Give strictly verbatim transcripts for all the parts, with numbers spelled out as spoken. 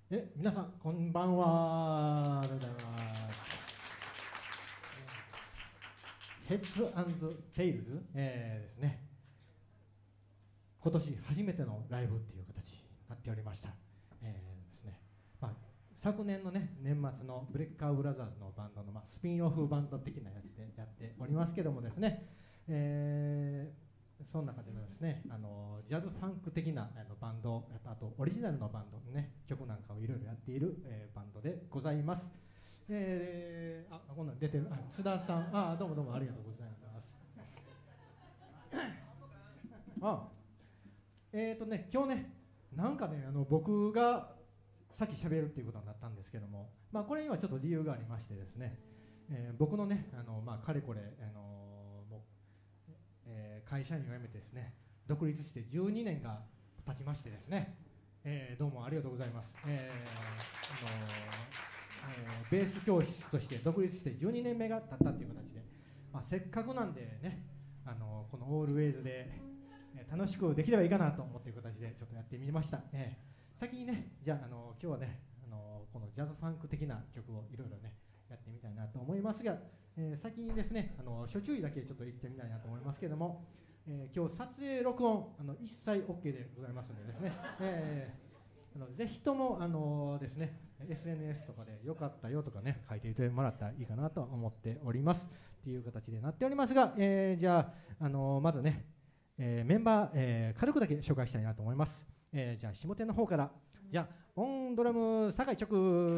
え、皆さんこんばんは。ありがとうございます。ヘッズ&テイルズ、えー、ですね。今年初めてのライブっていう形になっておりました。えー、ですね。まあ昨年のね年末のブレッカーブラザーズのバンドの、まあ、スピンオフバンド的なやつでやっておりますけどもですね。えーその中でもですね、あのジャズファンク的なあのバンド、あとオリジナルのバンドのね曲なんかをいろいろやっている、えー、バンドでございます。えー、あ、こんなん出てる、あ、津田さん、あ、どうもどうもありがとうございます。あ、えーとね、今日ね、なんかね、あの僕がさっき喋るっていうことになったんですけども、まあこれにはちょっと理由がありましてですね、えー、僕のね、あのまあかれこれあのえー、会社員を辞めてですね独立してじゅうにねんが経ちましてですね、えー、どうもありがとうございます。えーあのーえー、ベース教室として独立してじゅうにねんめが経ったという形で、まあ、せっかくなんでね、あのー、このオールウェイズで、えー、楽しくできればいいかなと思っている形でちょっとやってみました。えー、先にね、じゃあ、あのー、今日はね、あのー、このジャズファンク的な曲をいろいろねやってみたいなと思いますが、えー、先にですね、あの初注意だけちょっと言ってみたいなと思いますけれども、えー、今日撮影録音あの一切 OK でございますのでですね、えー、あのぜひともあのですね エスエヌエス とかでよかったよとかね書いていてもらったらいいかなと思っておりますっていう形でなっておりますが、えー、じゃあ、あのまずね、えー、メンバー、えー、軽くだけ紹介したいなと思います。えー、じゃあ下手の方から、じゃあオンドラム酒井直、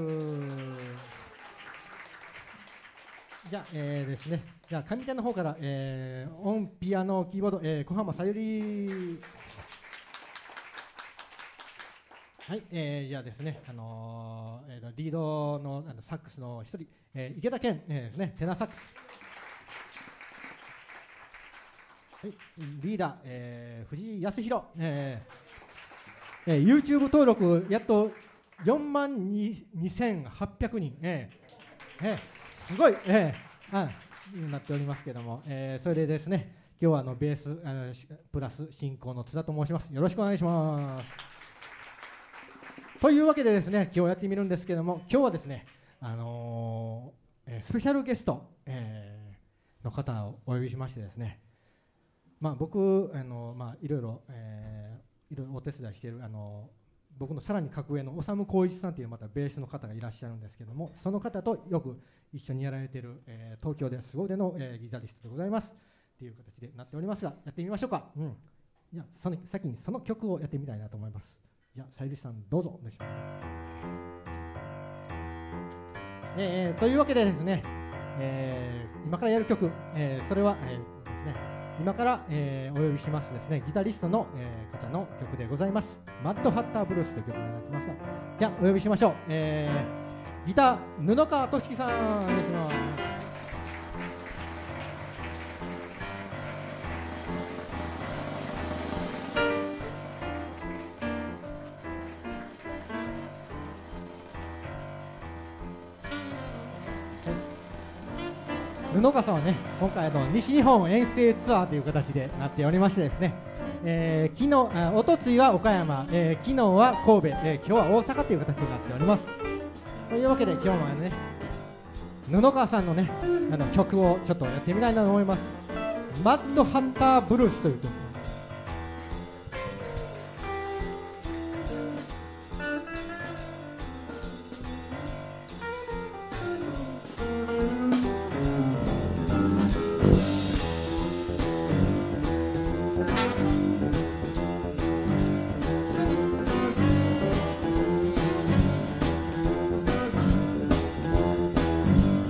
じゃあ、えー、ですね、じゃあ上手の方から、えー、オンピアノキーボード、えー、小浜さゆり、はい、えー、じゃあですね、あのーえー、リードのあのサックスの一人、えー、池田健、えー、ですね、テナーサックス、はい、リーダー、えー、藤井康弘、えーえー、YouTube 登録やっとよんまんにせんはっぴゃくにん、えーえーすごい、えー、あなっておりますけども、えー、それでですね、今日はあのベースあのプラス進行の津田と申します。よろしくお願いします。というわけでですね、今日やってみるんですけども、今日はですね、あのーえー、スペシャルゲスト、えー、の方をお呼びしましてですね、まあ、僕あの、まあ、いろいろ、えー、いろいろお手伝いしているあの僕のさらに格上の修光一さんというまたベースの方がいらっしゃるんですけども、その方とよく一緒にやられている、えー、東京で凄腕の、えー、ギタリストでございますっていう形でなっておりますが、やってみましょうか。うん、じゃあその先にその曲をやってみたいなと思います。じゃあさゆりさんどうぞお願いします。えー、というわけでですね、えー、今からやる曲、えー、それは、えー、ですね今から、えー、お呼びしますですねギタリストの、えー、方の曲でございます。マッドハッターブルースという曲になってますが、じゃあお呼びしましょう。えー、ギター布川俊樹さんお願いします。布川さんはね、今回の西日本遠征ツアーという形でなっておりましてですね、えー、昨日、あ、おとついは岡山、えー、昨日は神戸、えー、今日は大阪という形になっております。というわけで今日もね、布川さんのね、あの曲をちょっとやってみたいなと思います。マッドハンターブルースという曲。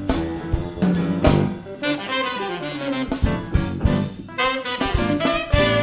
「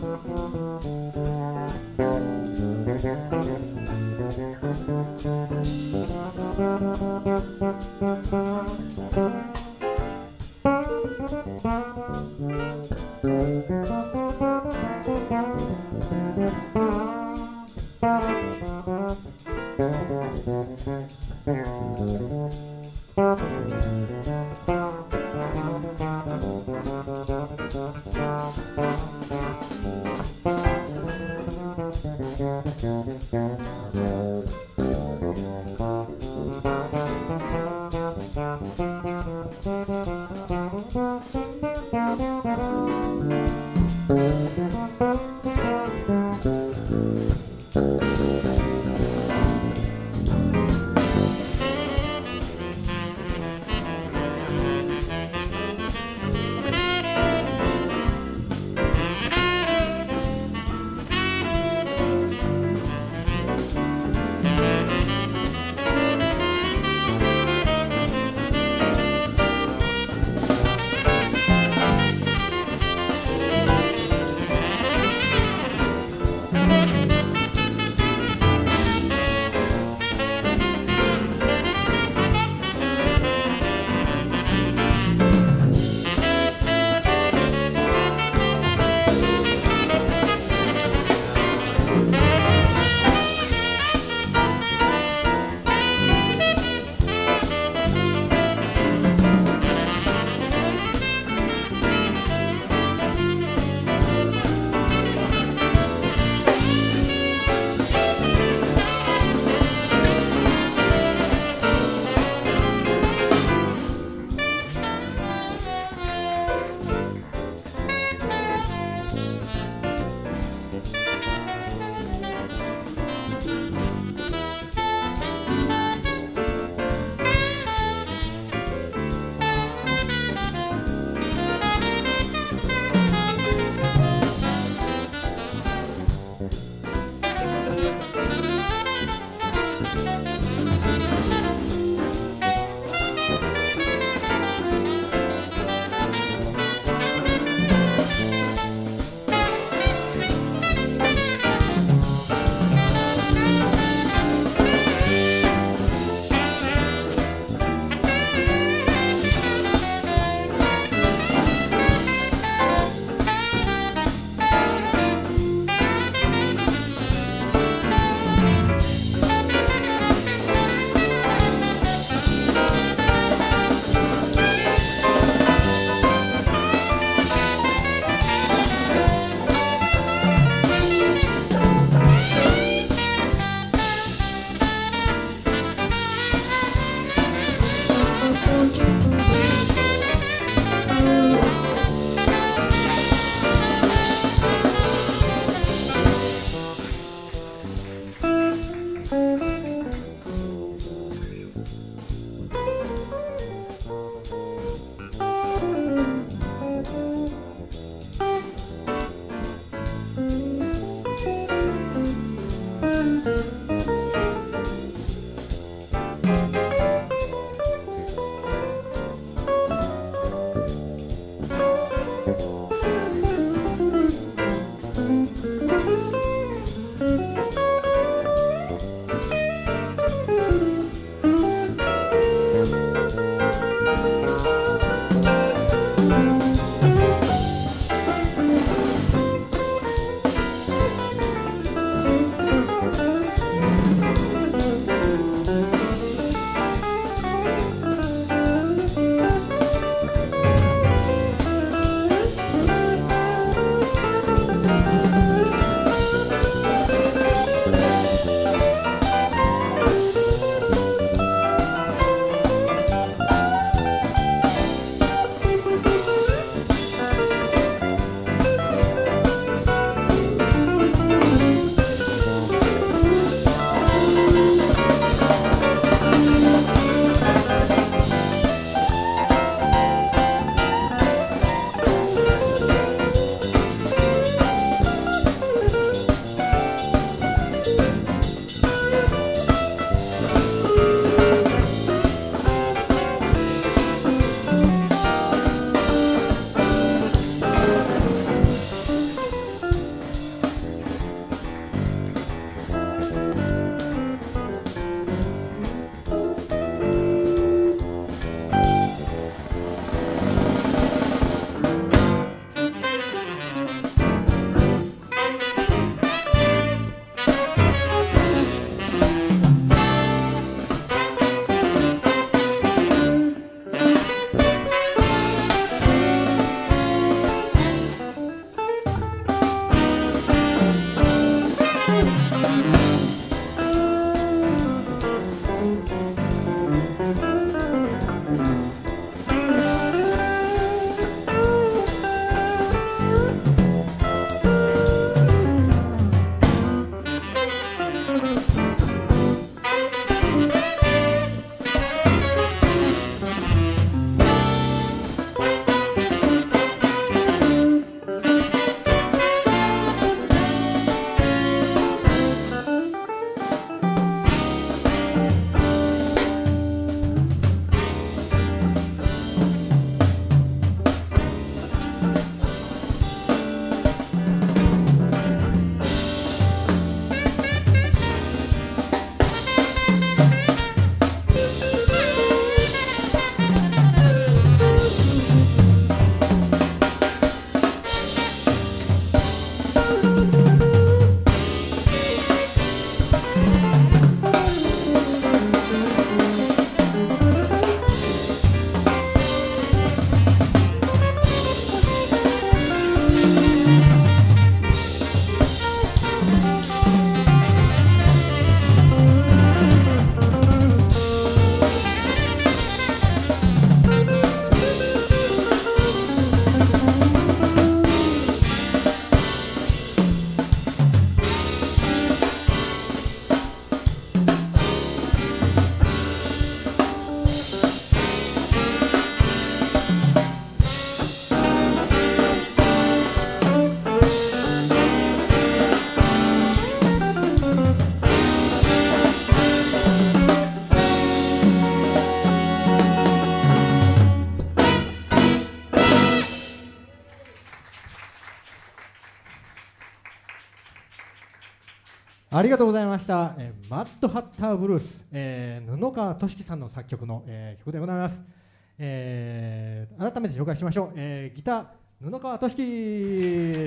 Thank you. ありがとうございました。えー、マッドハッターブルース、えー、布川俊樹さんの作曲の、えー、曲でございます。えー、改めて紹介しましょう。えー、ギター布川俊樹です。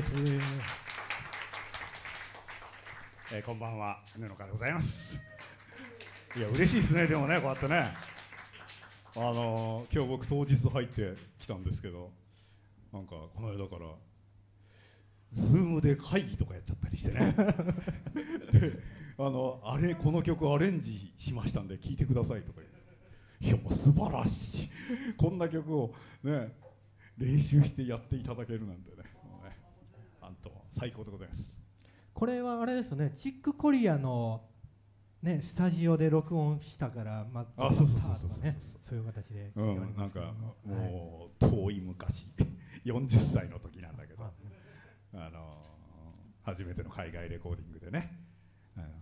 えー、こんばんは、布川でございます。いや嬉しいですね。でもね、こうやってね、あのー、今日僕当日入ってきたんですけど、なんかこの間からズームで会議とかやっちゃったりしてねで、あのあれこの曲アレンジしましたんで聴いてくださいとか言って、いやもう素晴らしいこんな曲をね練習してやっていただけるなんてね、もうね、なんと最高でございます。 これはあれですね、チックコリアのね、スタジオで録音したからマッドハッターとかね、そういう形で、 うん、なんかもう遠い昔よんじゅっさいの時なんだけど、あのー、初めての海外レコーディングでね、あのー、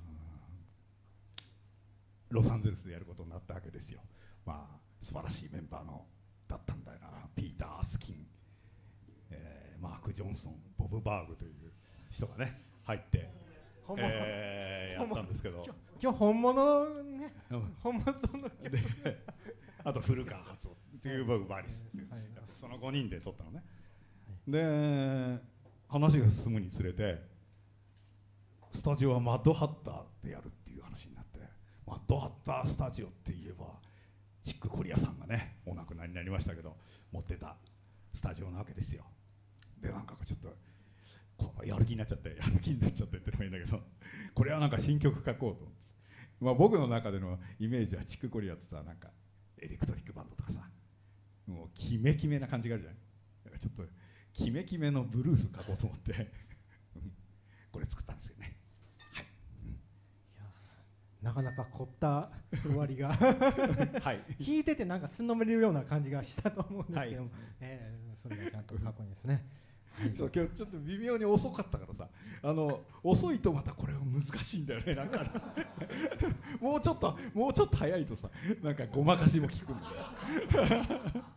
ロサンゼルスでやることになったわけですよ。まあ素晴らしいメンバーのだったんだよな。ピーター・スキン、えー、マーク・ジョンソン、ボブ・バーグという人がね入って、えー、やったんですけど、 今日本物ね、うん、本物のであと古川初夫っていう僕バリスっていう、はい、そのごにんで撮ったのね、はい、で話が進むにつれてスタジオはマッドハッターでやるっていう話になって、マッドハッタースタジオって言えばチックコリアさんがねお亡くなりになりましたけど持ってたスタジオなわけですよ。でなんかちょっとこうやる気になっちゃってやる気になっちゃってってのもいいんだけど、これはなんか新曲書こうと思って、まあ、僕の中でのイメージはチックコリアってさ、なんかエレクトリックバンドとかさ、もうキメキメな感じがあるじゃない。だからちょっとキメキメのブルース書こうと思ってこれ作ったんですよね。はい、うん、いやなかなか凝った終わりが、はい、聞いててなんかすんのめれるような感じがしたと思うんですけども、はい、えー、それがちゃんとかっこいいですね。 そう今日ちょっと微妙に遅かったからさ、あの遅いとまたこれは難しいんだよね。なんかもうちょっともうちょっと早いとさ、なんかごまかしも効くんだよ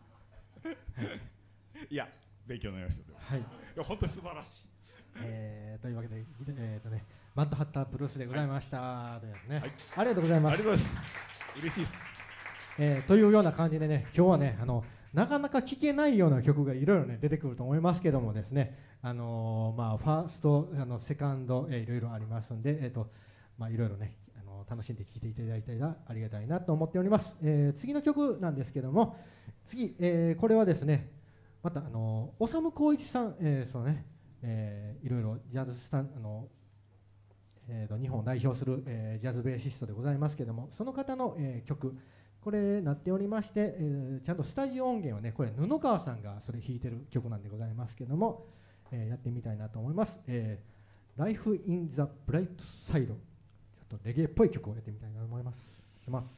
いや勉強になりました。はい、いや本当に素晴らしい。 えー、というわけで、えーとね、マッドハッターブルースでございました、はい、ね、はい、ありがとうございます。 ありがとうございます。嬉しいです。 えー、というような感じでね、今日はね、あのなかなか聴けないような曲がいろいろね出てくると思いますけどもですね、あのー、まあファースト、あのセカンド、えー、いろいろありますんで、えっ、ー、とまあいろいろね、あのー、楽しんで聴いていただいたらありがたいなと思っております。えー、次の曲なんですけども、次、えー、これはですね、またあのー、修光一さん、えー、そのね、えー、いろいろジャズスタンあの、えー、と日本を代表する、えー、ジャズベーシストでございますけども、その方の、えー、曲これなっておりまして、えー、ちゃんとスタジオ音源はね、これ布川さんがそれ弾いてる曲なんでございますけども、えー、やってみたいなと思います。えー、Life in the Bright Side、 ちょっとレゲエっぽい曲をやってみたいなと思います。します。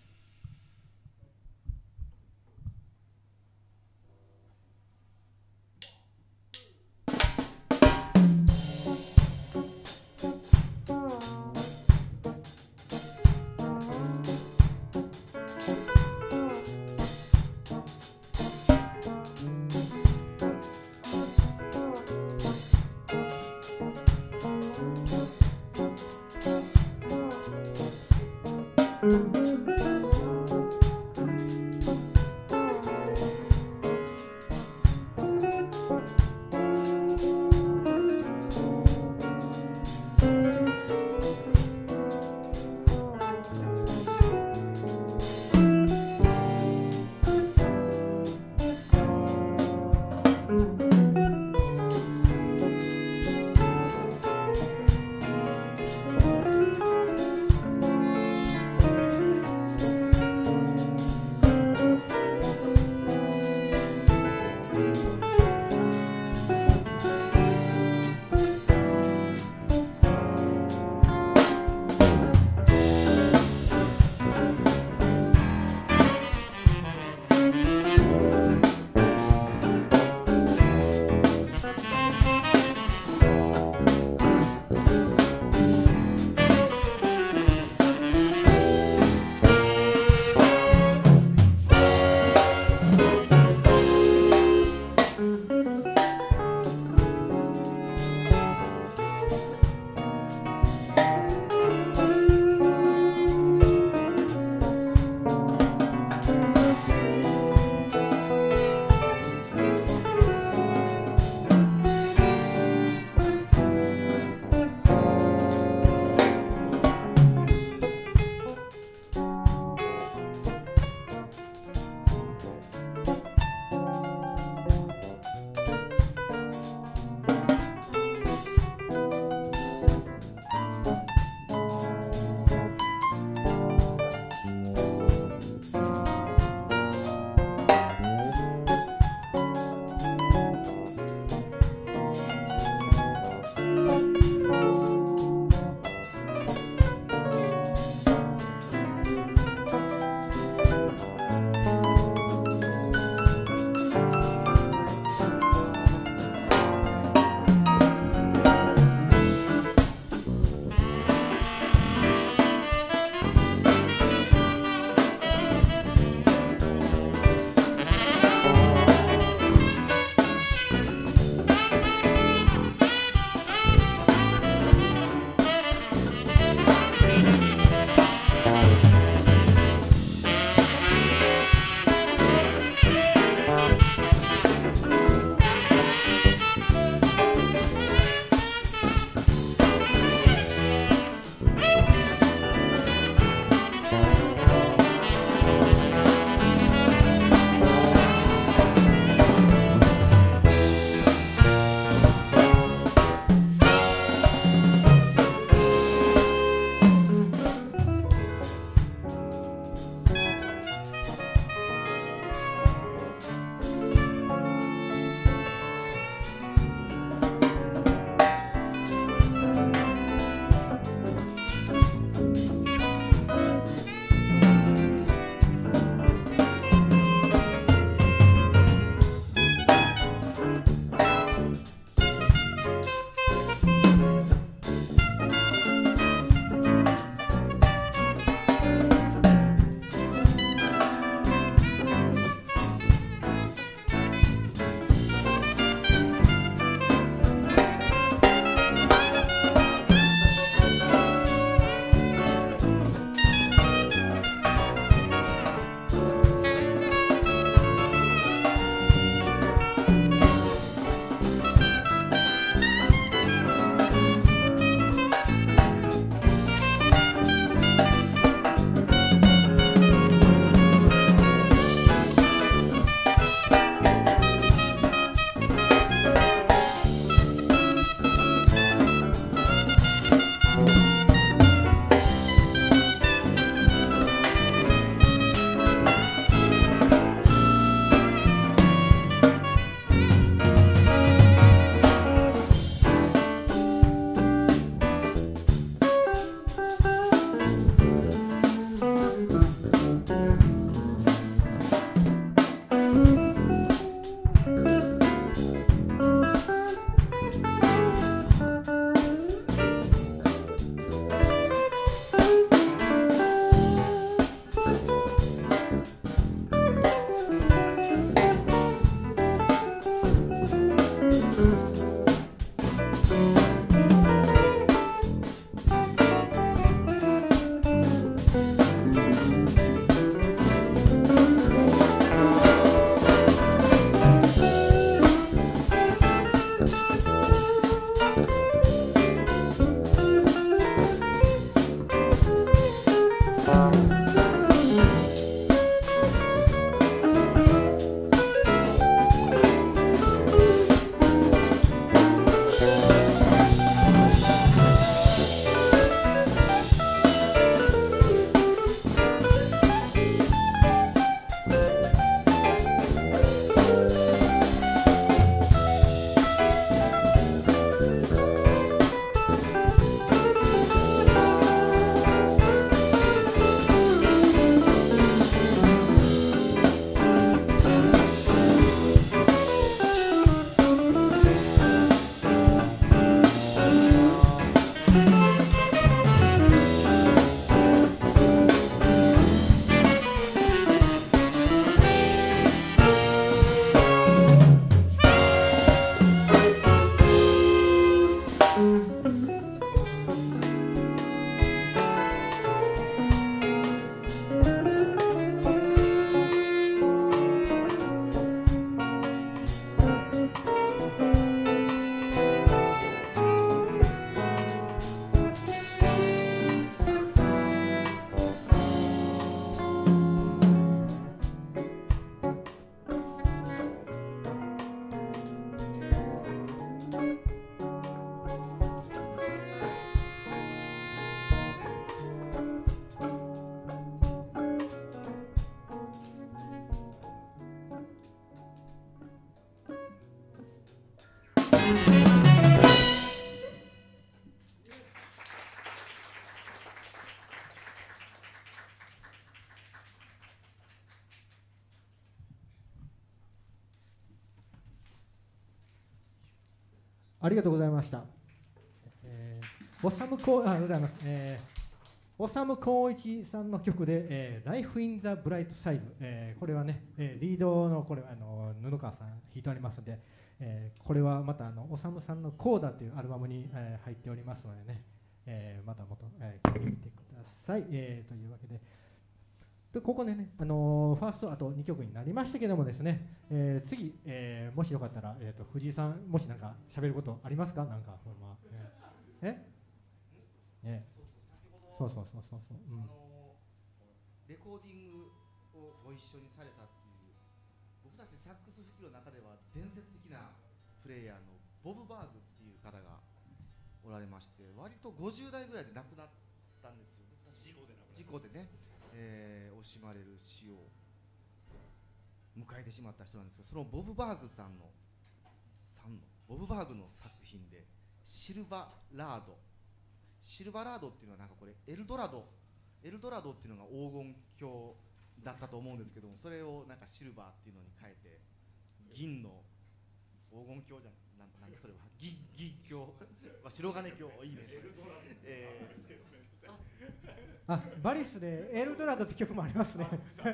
ありがとうございました。えー、おさむこあございます。えー、おさむこういちさんの曲で、えー、Life in the Bright Side、えー、これはね、えー、リードのこれあの布川さん弾いておりますので、えー、これはまたあのおさむさんのコーダというアルバムに、えー、入っておりますのでね、えー、またもっと、えー、聴いてみてください。えー、というわけで。でここでね、あのー、ファーストあとにきょくになりましたけどもですね、えー、次、えー、もしよかったら、えー、と藤井さんもしなんか喋ることありますか？なんかほんま、ええね、そうそうそうそうそう、うん、 あのー、レコーディングをご一緒にされたっていう僕たちサックス吹きの中では伝説的なプレイヤーのボブ・バーグっていう方がおられまして、割とごじゅう代ぐらいで亡くなったんですよ。事故で亡くなった事故でね、えー、惜しまれる死を迎えてしまった人なんですけど、そのボブ・バーグさんのさんのボブ・バーグの作品でシルバラードシルバラードっていうのはなんかこれエルドラドエルドラドっていうのが黄金鏡だったと思うんですけども、それをなんかシルバーっていうのに変えて銀の黄金鏡じゃん、なんなんかそれは銀銀鏡まあ白金鏡いいね、えー、あバリスでエルドラドって曲もありますね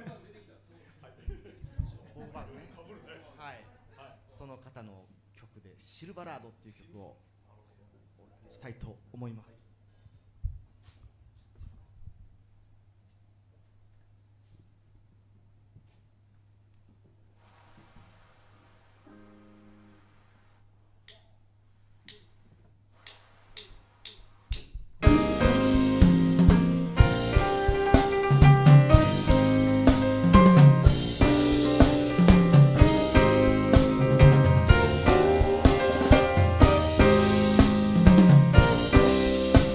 ボブバーグね、はい、その方の曲でシルバラードっていう曲をしたいと思います。 「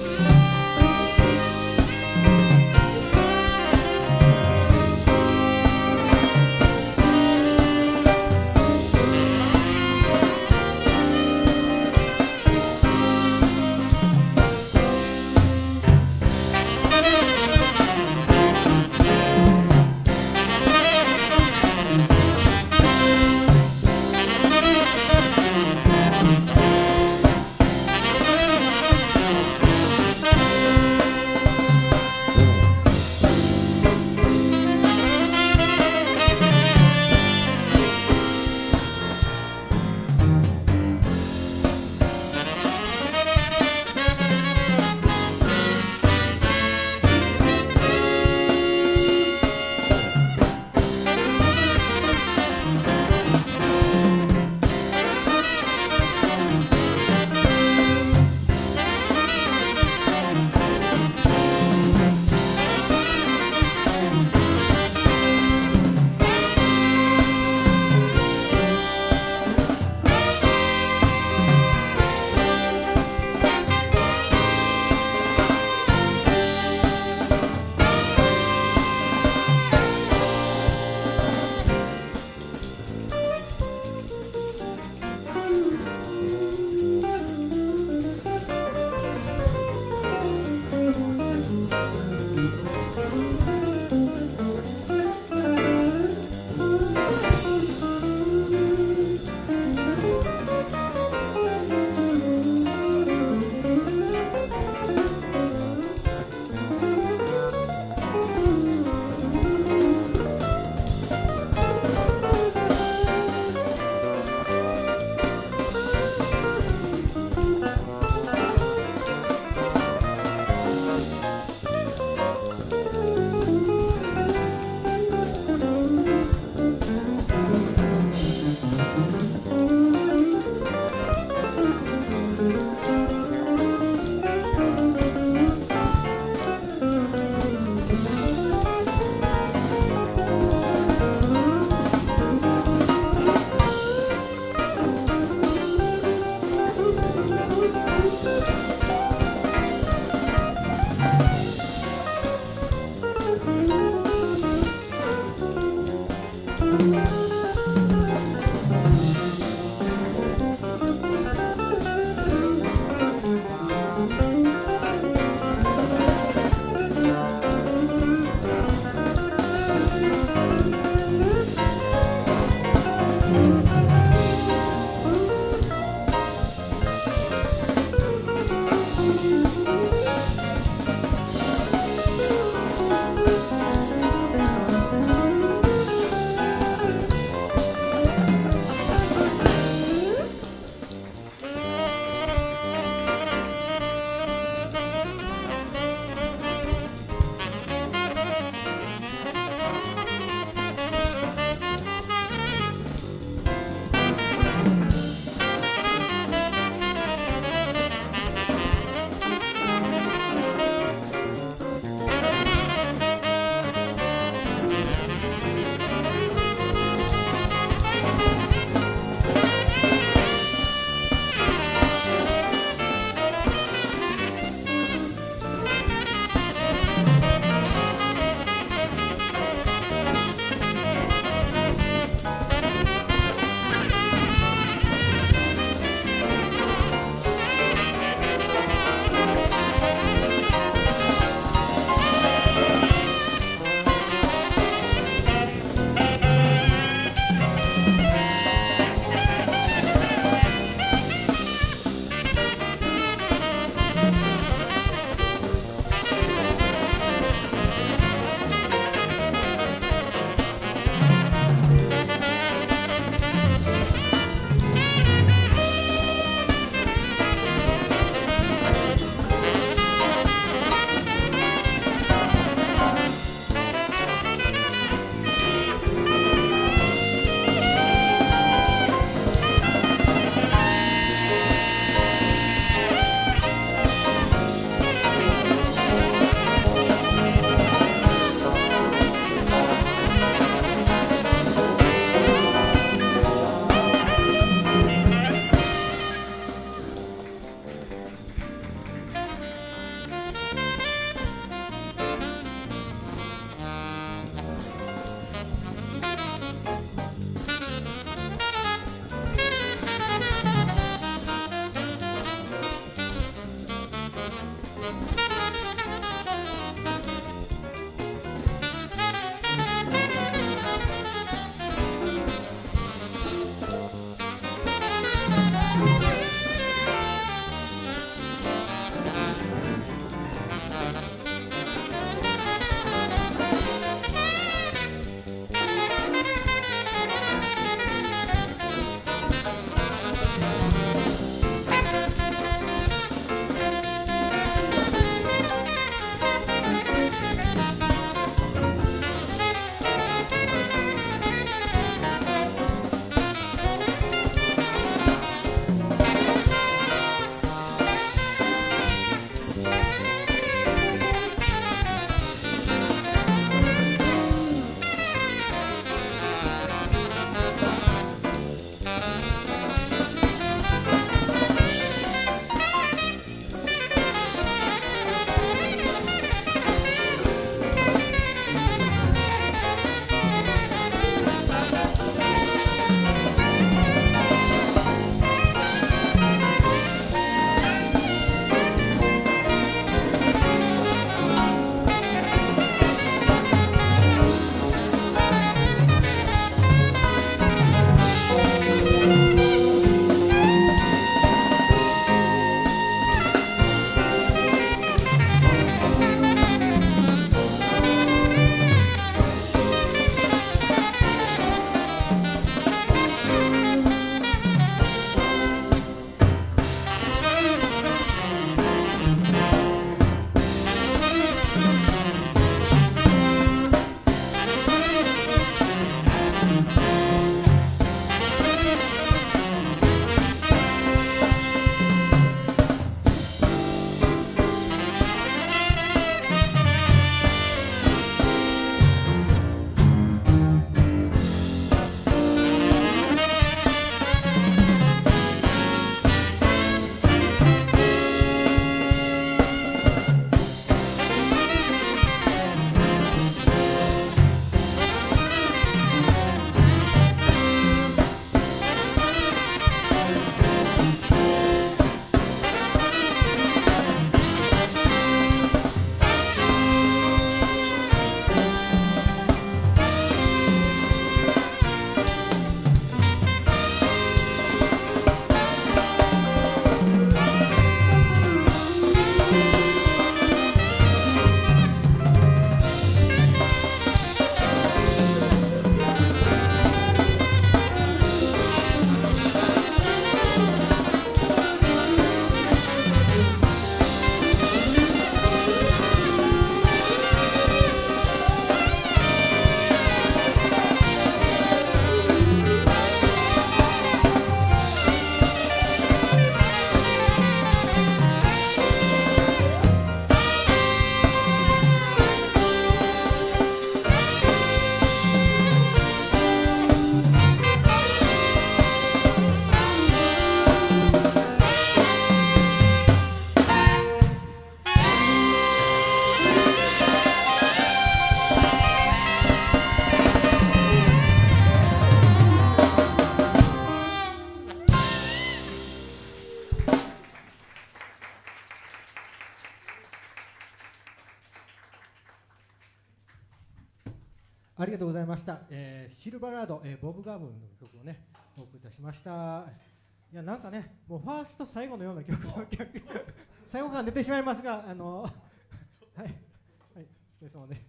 ありがとうございました。えー、シルバーラード、えー、ボブ・ガーブンの曲をねお送りいたしました。いやなんかねもうファースト最後のような曲最後から出てしまいますがあのはいはいお疲れ様で、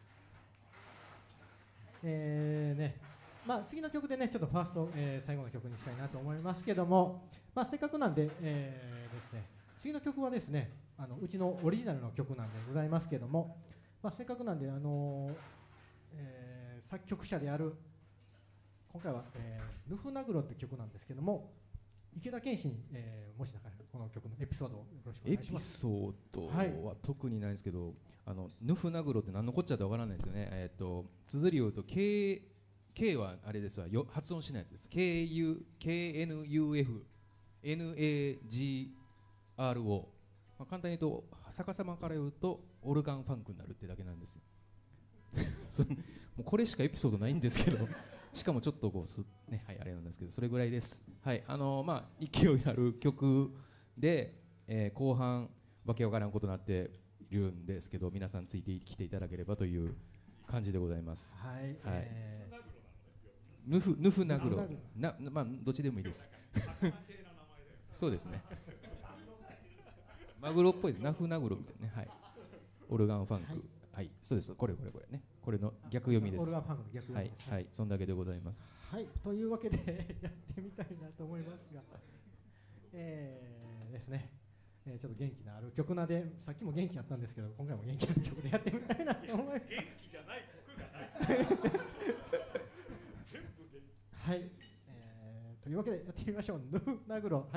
えーねまあ次の曲でねちょっとファースト、えー、最後の曲にしたいなと思いますけども、まあせっかくなんで、えー、ですね次の曲はですねあのうちのオリジナルの曲なんでございますけども、まあせっかくなんであのーえー、作曲者である今回は、えー、ヌフナグロって曲なんですけども池田健志に、えー、もしなんかこの曲のエピソードをよろしくお願いします。 エピソードは特にないんですけど、はい、あのヌフナグロって何のこっちゃってわからないですよね。えー、と綴りを言うと K, K はあれですわよ発音しないやつです。 ケーユーケーエヌユーエフエヌエージーアールオー、まあ、簡単に言うと逆さまから言うとオルガンファンクになるってだけなんですよそもうこれしかエピソードないんですけどしかもちょっとこうすねはいあれなんですけどそれぐらいです。はいあのー、まあ勢いある曲で、えー、後半わけわからんことになっているんですけど、皆さんついてきていただければという感じでございます。 はい、 はいえヌフヌフナグロな、まあどっちでもいいです。そうですね。マグロっぽいです。ナフナグロみたいなね。はい。オルガンファンク。はい、はい、そうです。これこれこれね。これの逆読みです。 オルガンファンクの逆読みです。 はいはい、そんだけでございます。 はい、というわけでやってみたいなと思いますが、えー、ですね。えー、ちょっと元気のある曲なで、さっきも元気やったんですけど、今回も元気な曲でやってみたいなと思います。元気じゃない曲がない。はい、えー、というわけでやってみましょう。ヌフナグロ、はい。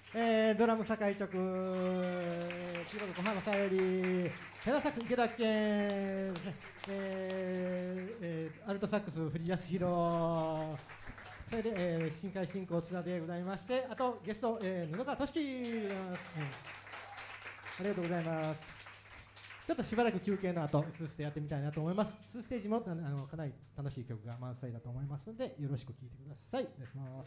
えー、ドラム酒井直、キーボード小浜さゆり、テナーサックス池田健、えーえー、アルトサックス藤安弘、それで、えー、新海進行津田でございまして、あとゲスト、えー、布川俊樹でございます、うん、ありがとうございます。ちょっとしばらく休憩の後、ツーステやってみたいなと思います。ツーステージもあのかなり楽しい曲が満載だと思いますので、よろしく聴いてください。お願いします。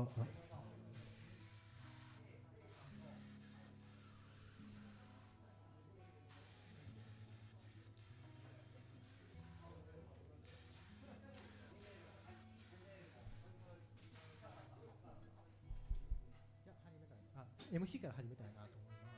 あああ エムシー から始めたいなと思います。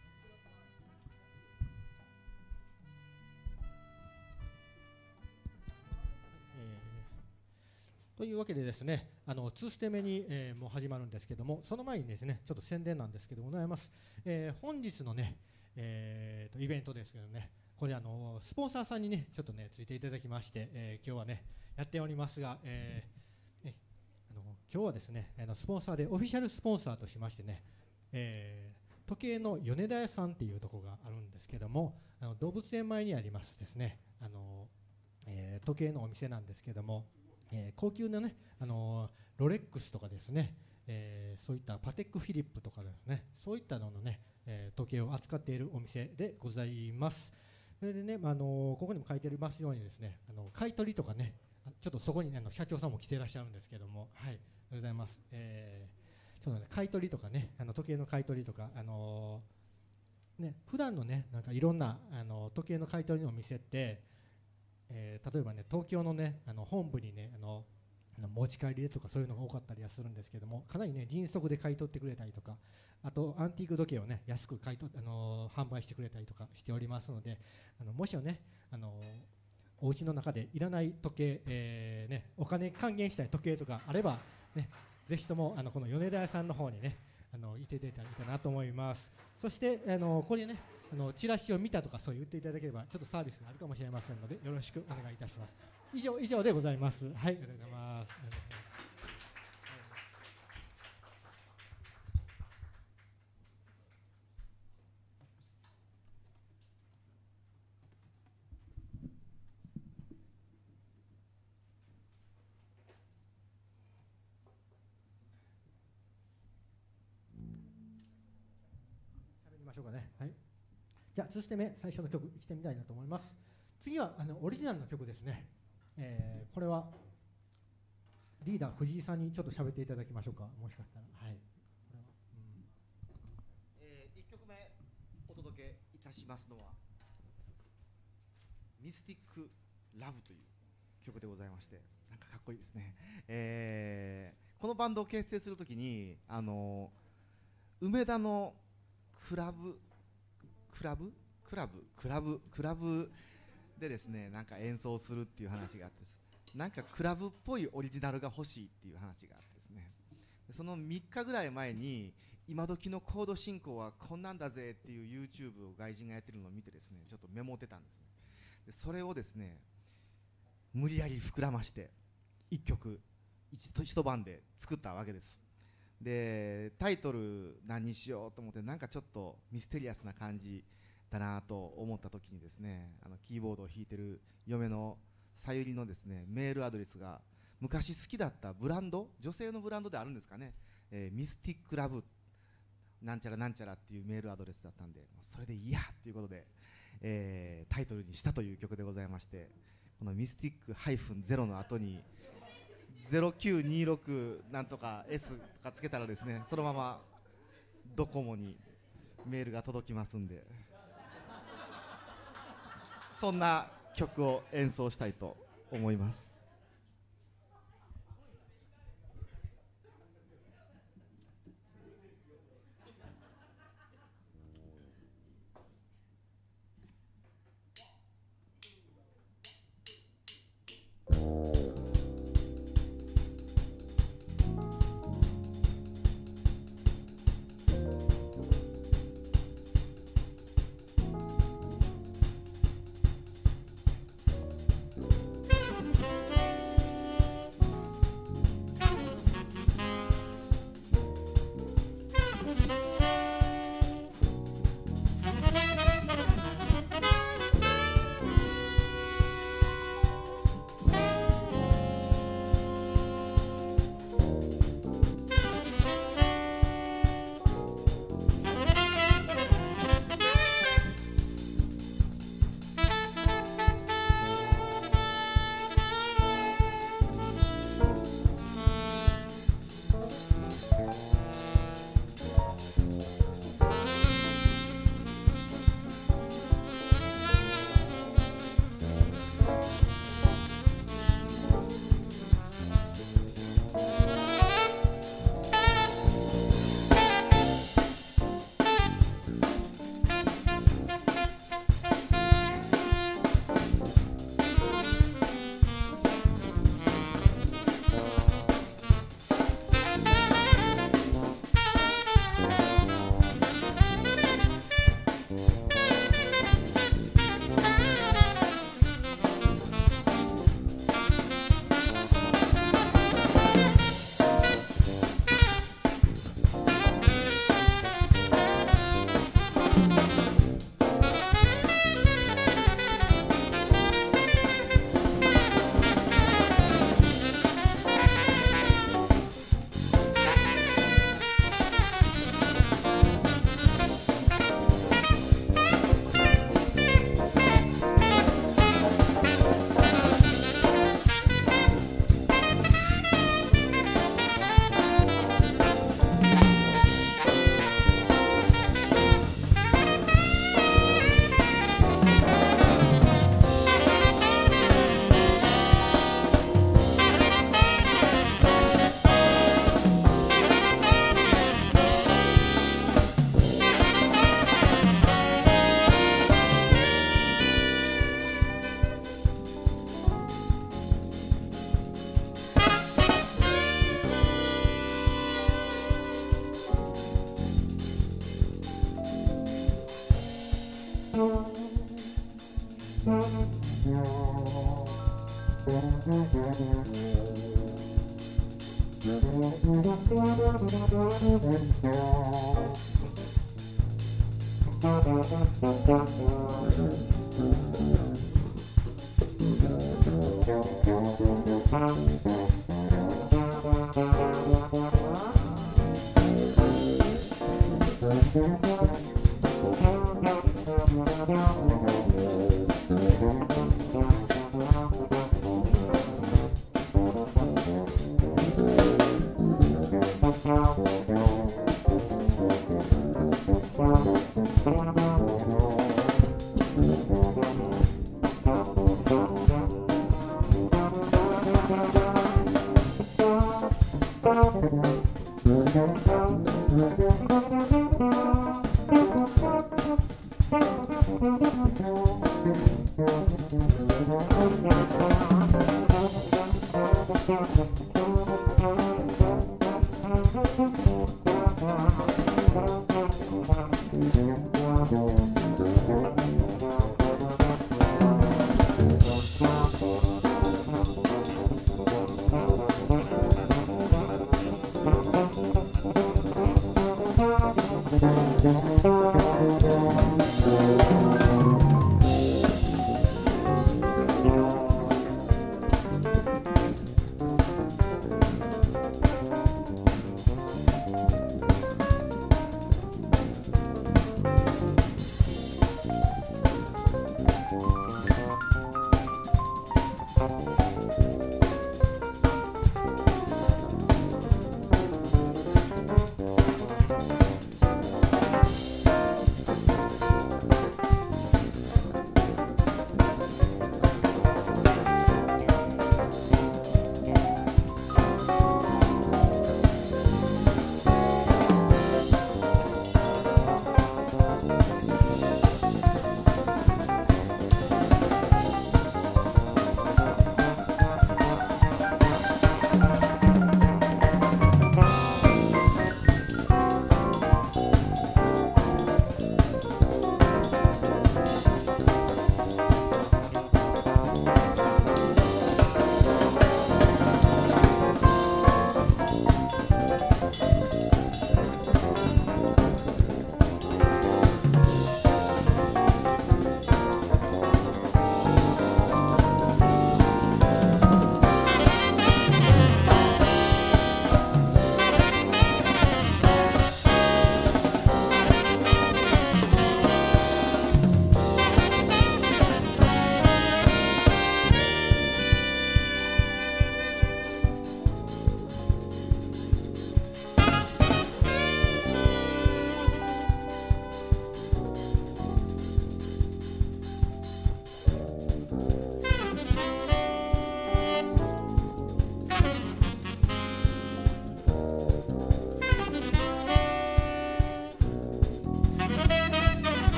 というわけでですね、あのにステ目に、えー、もう始まるんですけども、その前にですね、ちょっと宣伝なんですけどございます。えー、本日のね、えー、とイベントですけどね、これあのスポンサーさんにねちょっとねついていただきまして、えー、今日はねやっておりますが、えーね、あの今日はですね、あのスポンサーでオフィシャルスポンサーとしましてね、えー、時計の米田屋さんっていうところがあるんですけども、あの動物園前にありますですね、あの、えー、時計のお店なんですけども、えー、高級なね、あのー、ロレックスとかですね、えー、そういったパテックフィリップとかですね、そういったののね、えー、時計を扱っているお店でございます。それでね、まああのー、ここにも書いてありますようにですね、あの買い取りとかね、ちょっとそこに、ね、あの社長さんも来ていらっしゃるんですけども、はい、ありがとうございます。えー、ちょっとね、買い取りとかね、あの時計の買い取りとか、あのー、ね、普段のね、なんかいろんなあの時計の買い取りのお店って、えー、例えばね東京のねあの本部にねあの持ち帰りでとかそういうのが多かったりはするんですけども、かなりね迅速で買い取ってくれたりとか、あとアンティーク時計をね安く買い取あのー、販売してくれたりとかしておりますので、あのもしねあのー、お家の中でいらない時計、えーね、お金還元したい時計とかあればね、ぜひともあのこの米田屋さんの方にねあのいていただいたらいいかなと思います。そしてあのこれねあのチラシを見たとかそう言っていただければちょっとサービスがあるかもしれませんのでよろしくお願いいたします。以上以上でございます。はい、ありがとうございます。喋りましょうかね。はい。じゃあにステ目最初の曲いってみたいなと思います。次はあのオリジナルの曲ですね。えー、これはリーダー藤井さんにちょっと喋っていただきましょうか。もしかしたら、はい。これは、 うんえー、いっきょくめお届けいたしますのはミスティックラブという曲でございまして、なんかかっこいいですね。えー、このバンドを結成するときにあの梅田のクラブクラブクラブクラブクラブでですね、なんか演奏するっていう話があって、なんかクラブっぽいオリジナルが欲しいっていう話があってですね、そのみっかぐらい前に今時のコード進行はこんなんだぜっていう YouTube を外人がやってるのを見てですね、ちょっとメモってたんですね。でそれをですね無理やり膨らましていっきょく一晩で作ったわけです。でタイトル何にしようと思って、なんかちょっとミステリアスな感じだなと思った時にですね、あのキーボードを弾いてる嫁のさゆりのですねメールアドレスが昔好きだったブランド、女性のブランドであるんですかね、えー、ミスティックラブなんちゃらなんちゃらっていうメールアドレスだったんで、それでいいやっていうことで、えー、タイトルにしたという曲でございまして、このミスティックハイフンゼロの後にゼロきゅうにろくなんとか S とかつけたらですね、そのままドコモにメールが届きますんで、そんな曲を演奏したいと思います。 「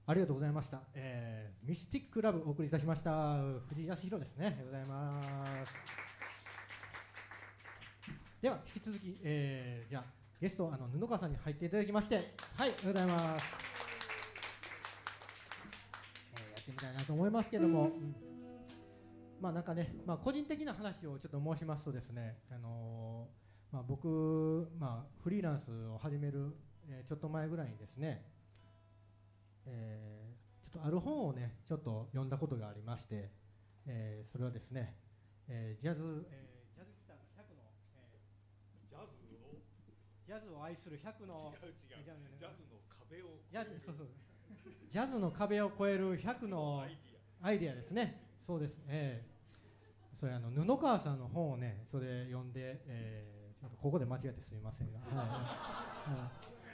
ありがとうございました。えー、ミスティックラブお送りいたしました。藤井康弘ですね。ありがとうございます。では引き続き、えー、じゃあゲストあの布川さんに入っていただきまして、はい、ありがとうございます。えー、やってみたいなと思いますけども、うん、まあなんかね、まあ個人的な話をちょっと申しますとですね、あのー、まあ僕まあフリーランスを始める、えー、ちょっと前ぐらいにですね、えー、ちょっとある本をねちょっと読んだことがありまして、えー、それはですね、えー、ジャズ、えージャズを愛するひゃくの違う違うジャズの壁をジャズそうそうジャズの壁を越えるひゃくのアイディアですね。そうです。えー、それあの布川さんの本をねそれ読んで、えー、ちょっとここで間違えてすみませんが、はいはい、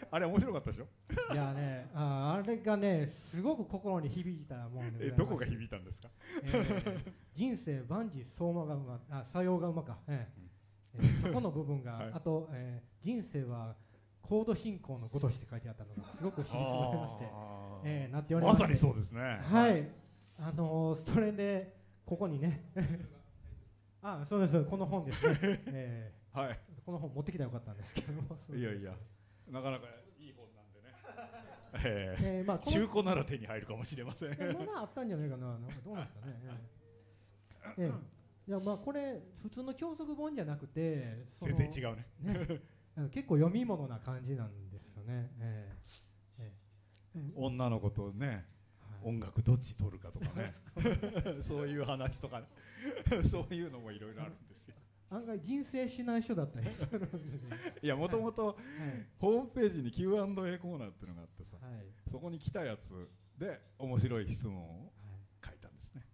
あれ面白かったでしょ。 いやね あ, あれがねすごく心に響いたものでございまして。 えどこが響いたんですか。 えー、人生万事相馬が馬あ作用が馬か。えーえー、そこの部分が、はい、あと、えー、人生はコード進行のごとしって書いてあったのがすごく響きまりまして、えー、なっておりまして、 まさにそうですね。 はい、あのー、それでここにねあそうですこの本ですね、えーはい、この本持ってきたらよかったんですけどもいやいやなかなかいい本なんでね、えーえーまあ、中古なら手に入るかもしれません。まだあったんじゃないかな、どうなんですかね。えーえーいやまあこれ普通の教則本じゃなくて全然違う ね, ね結構読み物な感じなんですよね、えーえー、女の子とね、はい、音楽どっち取るかとかねそういう話とか、ね、そういうのもいろいろあるんですよ。 案外人生指南書だったりするんで、ね、 いやもともとホームページに キューアンドエー コーナーっていうのがあってさ、はい、そこに来たやつで面白い質問を書いたんですね。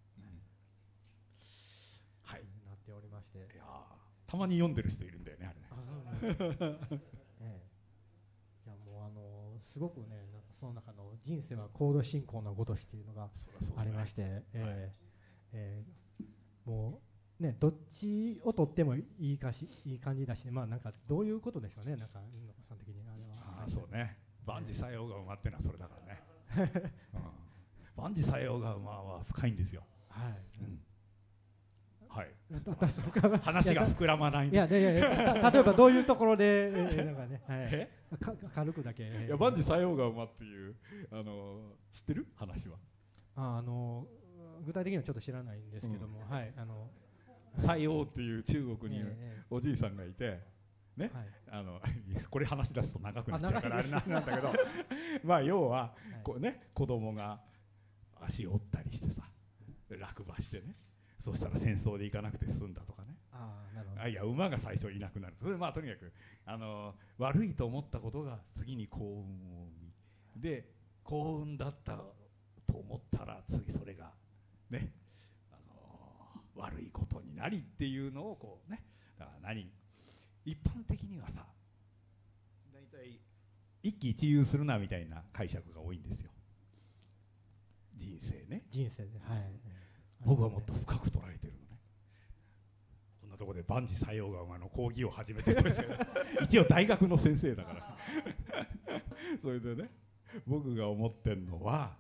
おりまして、いやたまに読んでる人いるんだよねあれね。あそうねええ、いやもうあのー、すごくねなんかその中の人生はコード進行のごとしっていうのがありまして、ねえーはいえー、もうねどっちを取ってもいいかしいい感じだし、ね、まあなんかどういうことでしょうねなんか野中さん的にあれは。 あそうね万事作用が馬ってのはそれだからね、うん、万事作用が馬は深いんですよ。はい、うんはい、話が膨らまないんで。 いやいやいや例えばどういうところで、えー、なんかね、はい、か軽くだけ。 いや万事作用が馬っていうあのー、知ってる話は。 ああのー、具体的にはちょっと知らないんですけども、うん、はいあの作用っていう中国におじいさんがいて。ね、はい、あのこれ話し出すと長くなっちゃうからあれなんだけどまあ要はこうね子供が足を折ったりしてさ落馬してねそうしたら戦争で行かなくて済んだとかね。ああ、なるほど。あいや馬が最初いなくなる。それまあとにかくあの悪いと思ったことが次に幸運を生みで幸運だったと思ったら次それがねあの悪いことになりっていうのをこうねだから何一般的にはさ大体一喜一憂するなみたいな解釈が多いんですよ。人生ね。 人生ではい。 僕はもっと深く捉えてるのね。こんなところで万事作用が馬の講義を始めてるんですけど一応大学の先生だからそれでね僕が思ってるのは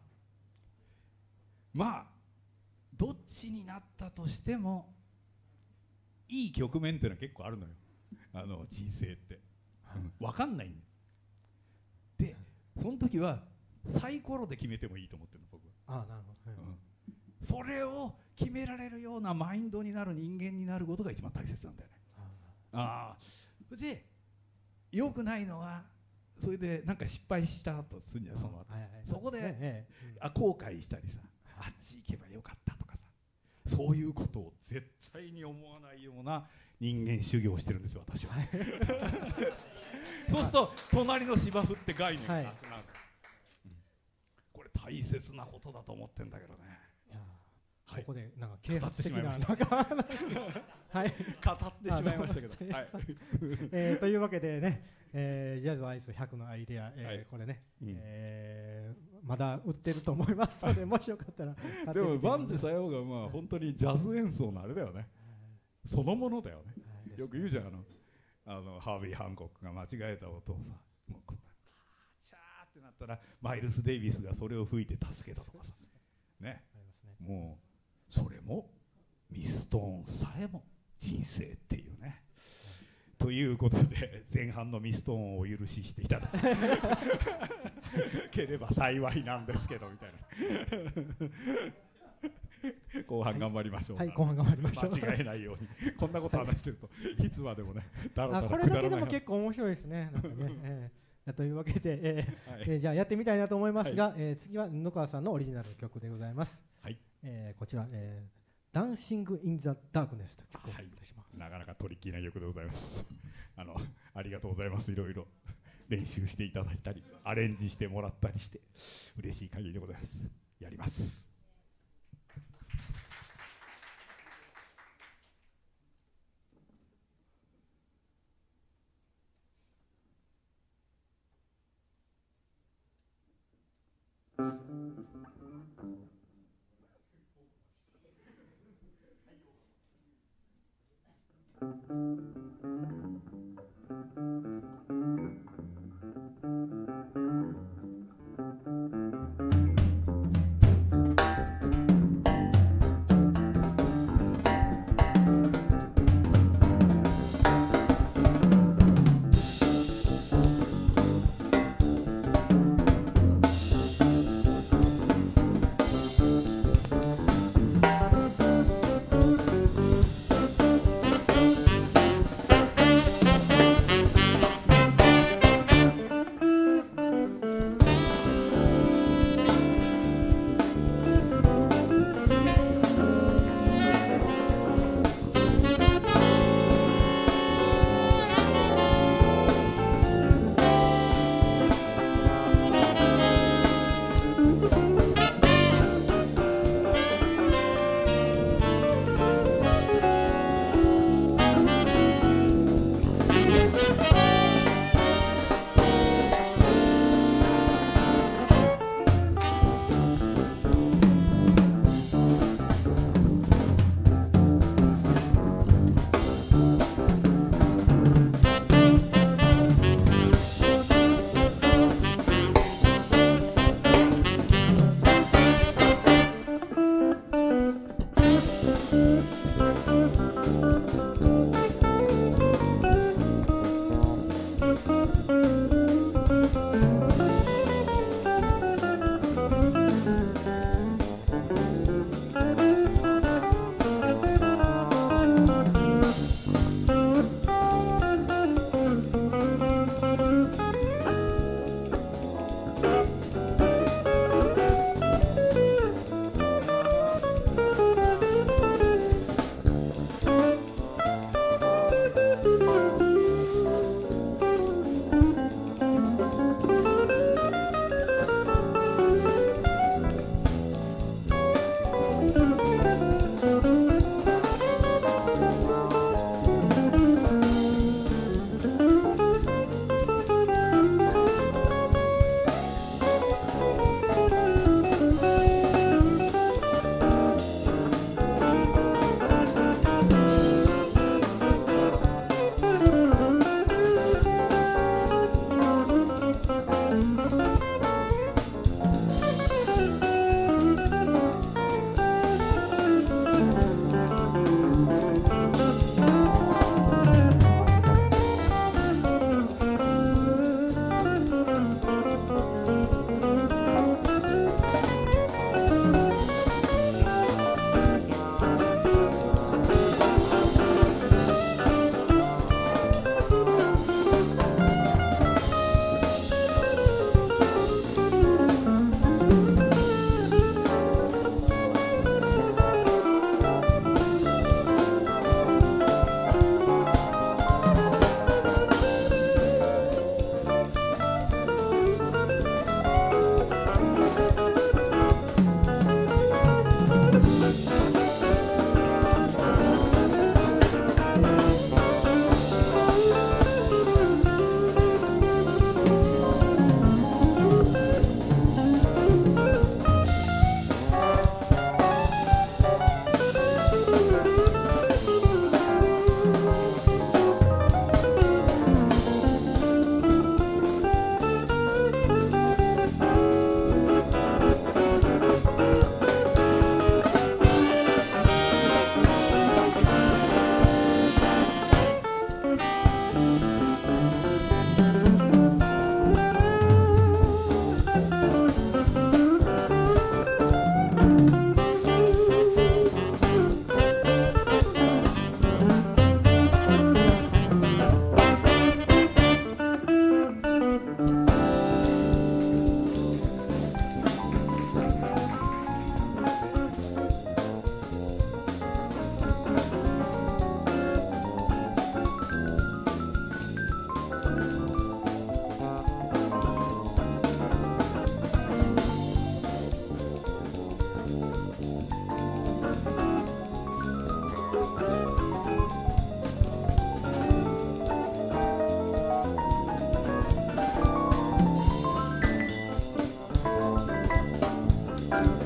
まあどっちになったとしてもいい局面っていうのは結構あるのよあの人生って、うん、分かんないんだよ。でその時はサイコロで決めてもいいと思ってるの僕は。ああなるほど、うんそれを決められるようなマインドになる人間になることが一番大切なんだよね。ああでよくないのはそれでなんか失敗したとするんじゃその後、はいはい、そこで、ねねうん、あ後悔したりさあっち行けばよかったとかさそういうことを絶対に思わないような人間修行をしてるんですよ私は。そうすると隣の芝生って概念がなくなる、はいうん、これ大切なことだと思ってんだけどね。 ここでなんか啓発的ななんかはい語ってしまいましたけど、はいえー、というわけでね、えー、ジャズアイスひゃくのアイデア、えーはい、これね、うんえー、まだ売ってると思いますのでもしよかったらでも万事作用がまあ本当にジャズ演奏のあれだよね、はい、そのものだよね、はい、よく言うじゃんあのあのハービー・ハンコックが間違えた音をさもうこんなチャーってなっったらマイルス・デイビスがそれを吹いて助けたとかさね、 ありますね。 もうそれもミストーンさえも人生っていうね、ということで前半のミストーンをお許ししていただければ幸いなんですけどみたいな後半頑張りましょう、 はい、はい、後半頑張りましょう。 間違えないようにこんなこと話してるといつまでもねだらだらあ、これくだらないだけでも結構面白いですね。なんかね、えー、というわけで、えーはいえー、じゃあやってみたいなと思いますが、 はい、 えー、次は布川さんのオリジナル曲でございます。 はい、 えー、こちら、えー、ダンシング・イン・ザ・ダークネスという曲をいたします。 なかなかトリッキーな曲でございますあのありがとうございます。いろいろ練習していただいたりアレンジしてもらったりして嬉しい限りでございます。やります。 「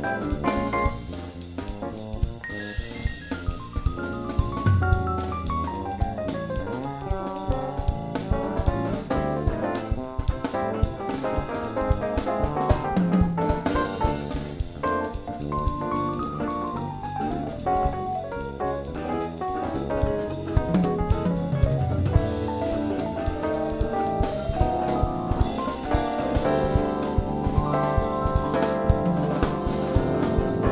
「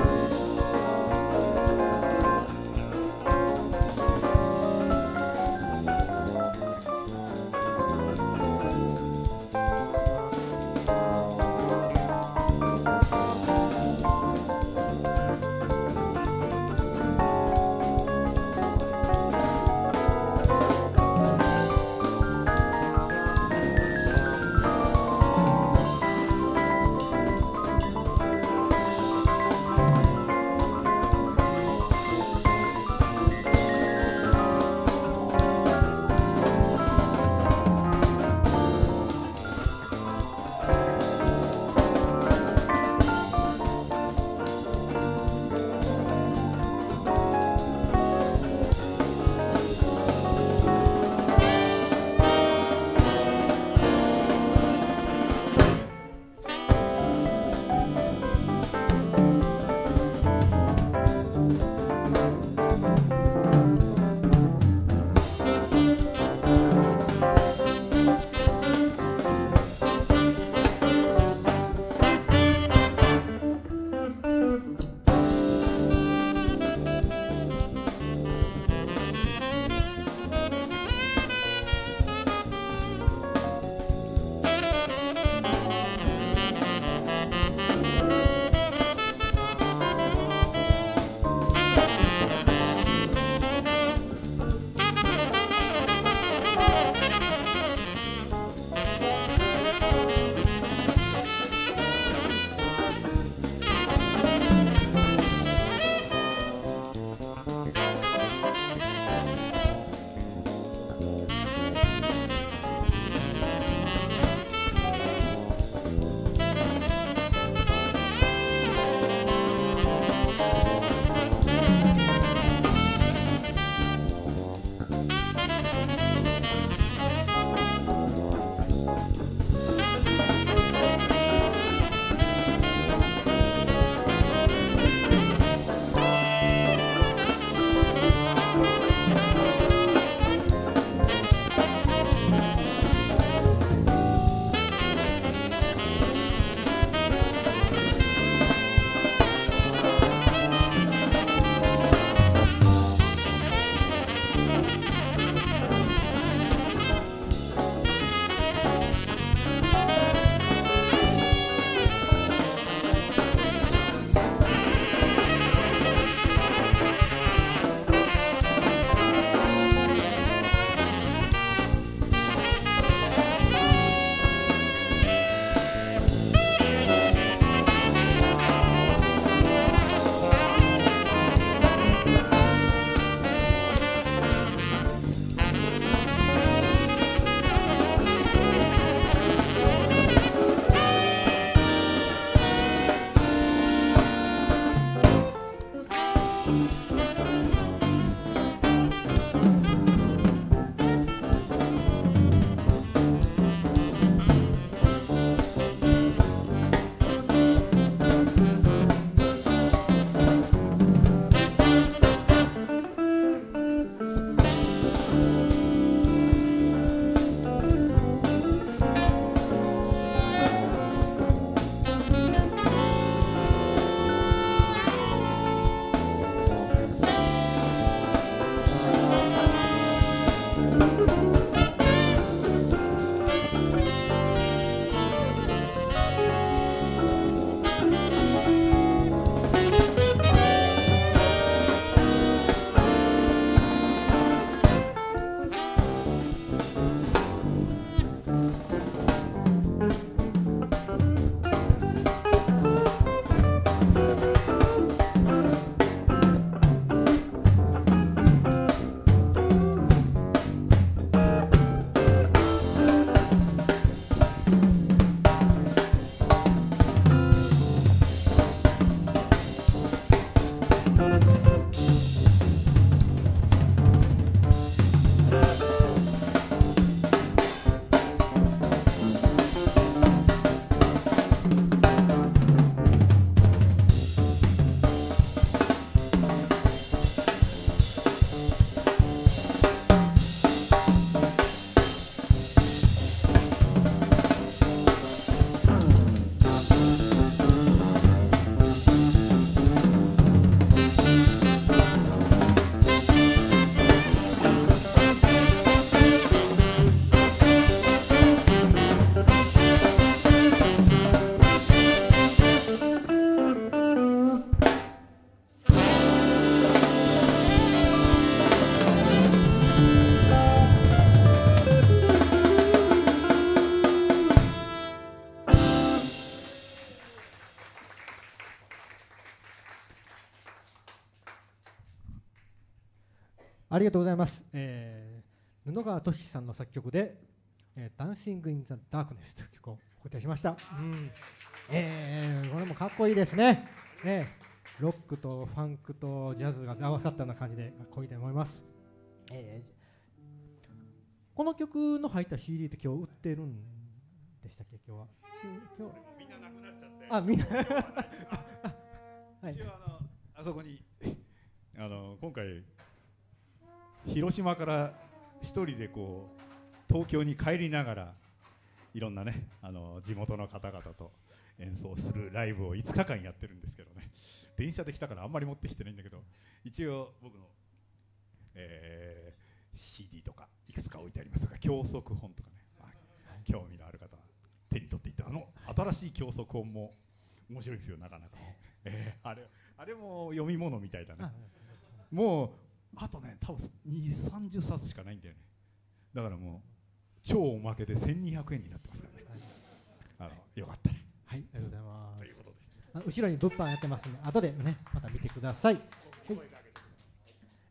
ありがとうございます。えー、布川俊さんの作曲で、えー、ダンシング・イン・ザ・ダークネスという曲をお歌いしました。うんえー、これもかっこいいですね。えー、ロックとファンクとジャズが合わさったような感じでかっこいいと思います。えー、この曲の入った シーディー って今日売ってるんでしたっけ今日は。今日みんななくなっちゃって。 あ、みんなはい、一応あのあそこにあの今回広島から一人でこう東京に帰りながらいろんなねあの地元の方々と演奏するライブをいつかかんやってるんですけどね、電車で来たからあんまり持ってきてないんだけど、一応僕の、えー、シーディー とかいくつか置いてありますが、教則本とかね、まあ、興味のある方は手に取っていって、あの新しい教則本も面白いですよなかなか、えー、あれあれも読み物みたいだね。もうあとね多分にじゅう、さんじゅっさつしかないんだよね。だからもう超おまけでせんにひゃくえんになってますからね、あのよかったね。 はい、ありがとうございます。 ということで後ろに物販やってますので後でねまた見てください。はいはい、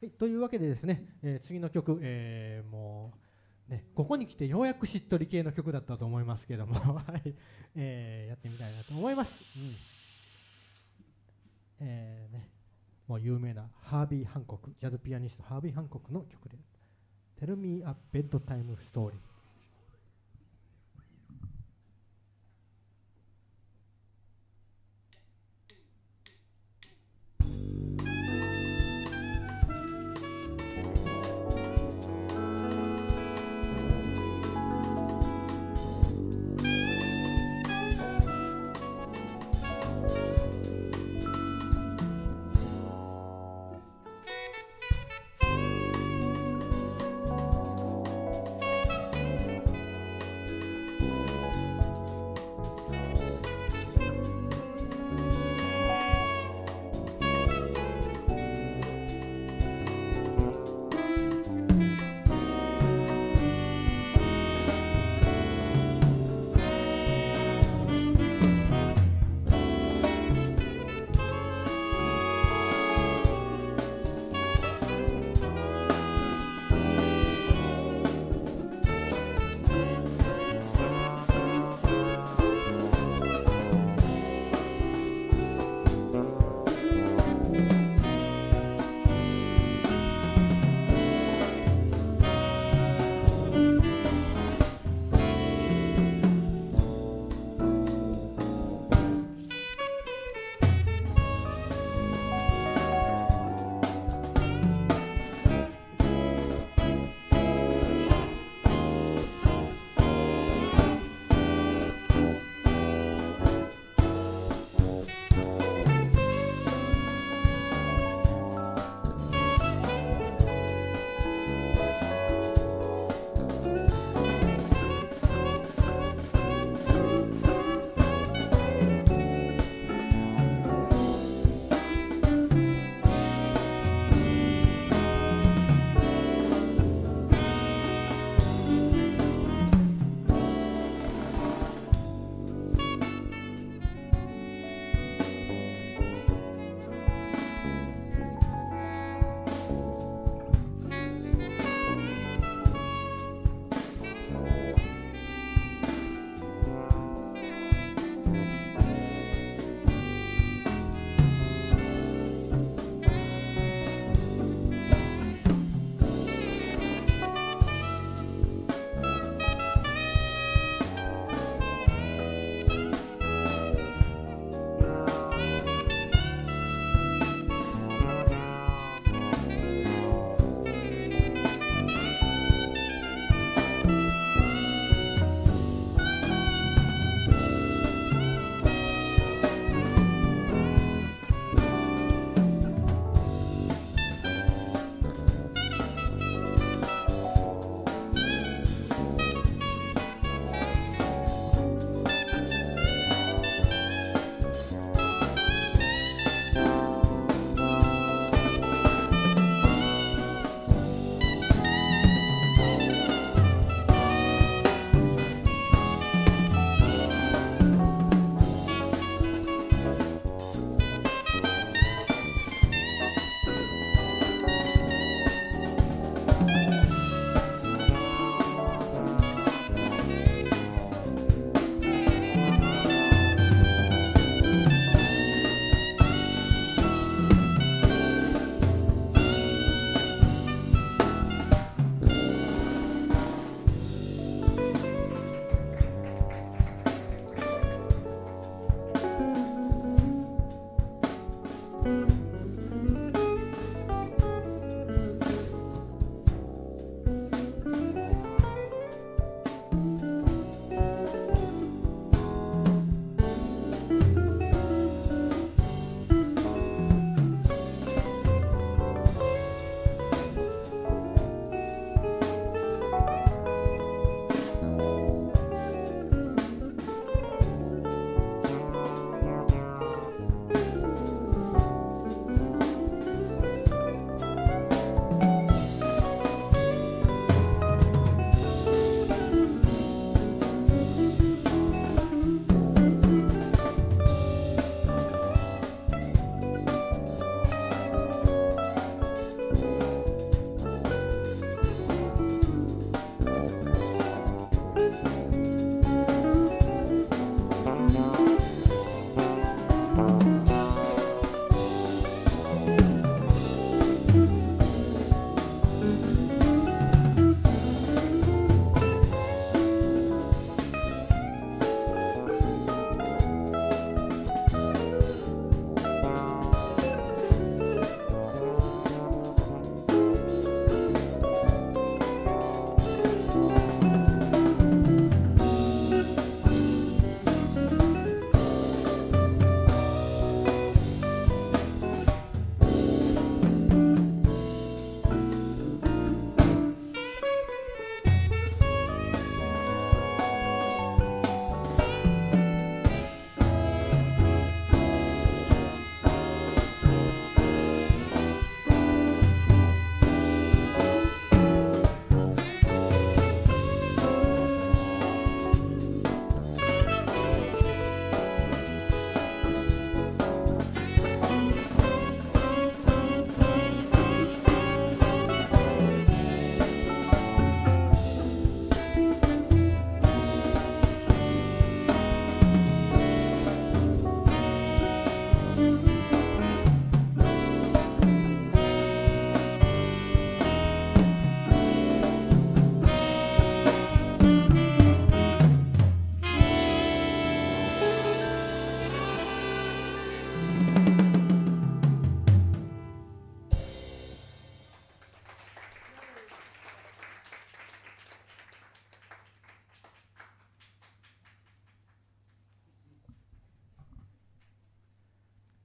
というわけでですね、えー、次の曲、えー、もうねここに来てようやくしっとり系の曲だったと思いますけどもはい、えー、やってみたいなと思います。うんえーね、もう有名なハービー・ハンコク、ジャズピアニストハービー・ハンコクの曲で Tell Me a Bedtime Story。 「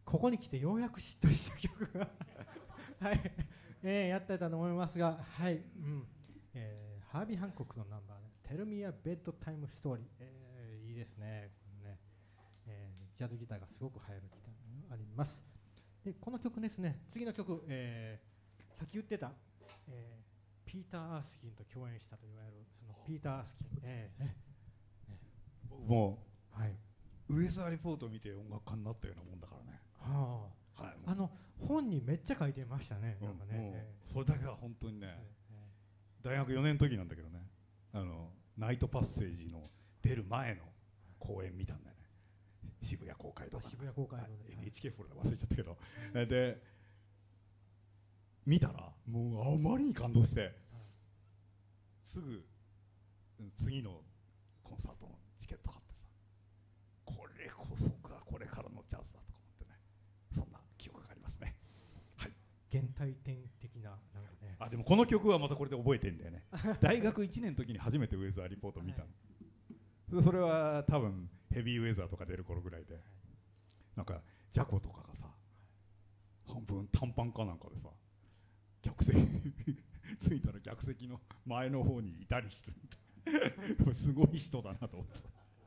ここに来てようやくしっとりした曲がはい、えー、やってたと思いますが、はい、うん、えー、ハービー・ハンコックのナンバーで「Tell Me a Bedtime Story」、えー、いいですね、このね、えー、ジャズギターがすごく流行るギターがあります。でこの曲ですね、次の曲、えー、さっき言ってた、えー、ピーター・アースキンと共演したといわれるそのピーター・アースキン、えーねね、 僕もはい、 ウエザーリポートを見て音楽家になったようなもんだからね。 はあ、はい、あの本にめっちゃ書いてましたね。なんかね、うんえー、それだけは本当にね、えー、大学よねんの時なんだけどね、あのナイトパッセージの出る前の公演見たんだよね。渋谷公会堂、 渋谷公会堂でエヌエイチケー フォルダ忘れちゃったけど、はい、で見たらもうあまりに感動して、はい、すぐ次のコンサートのチケット買ってさ、これこそがこれからのジャズだとか思ってね、そんな記憶がありますね。はい。 原体験的ななんかね。 あ、でもこの曲はまたこれで覚えてんだよね。大学いちねんの時に初めてウェザーリポート見たの。はい、それは多分ヘビーウェザーとか出る頃ぐらいで、はい、なんかジャコとかがさ、半分短パンかなんかでさ、客席着いたら客席の前の方にいたりしてるすごい人だなと思って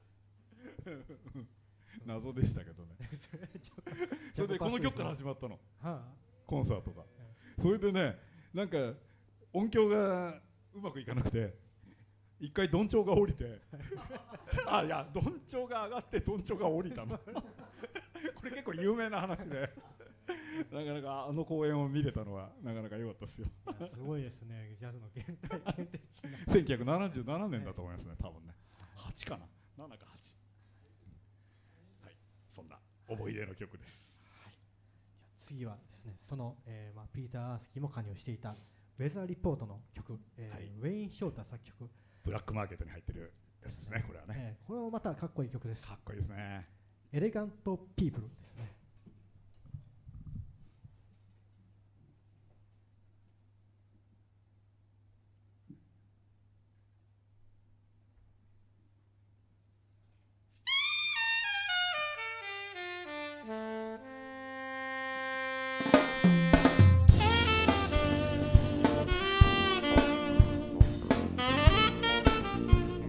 謎でしたけどねそれでこの曲から始まったの、コンサートが。それでね、なんか音響がうまくいかなくて一回どんちょうが降りてあ、いや、どんちょうが上がってどんちょうが降りたのこれ結構有名な話でなかなかあの公演を見れたのはなかなか良かったですよすごいですね、ジャズの原体験的なせんきゅうひゃくななじゅうななねんだと思いますね、多分ね。はちかな、ななかはち。はい、そんな思い出の曲です。 はい、次はですね、その、えーまあ、ピーター・アースキーも加入していたウェザーリポートの曲、えーはい、ウェイン・ショーター作曲、 ブラックマーケットに入ってるやつですね、これはね、 えー、これもまたかっこいい曲です。 かっこいいですね。 エレガント・ピープルですね。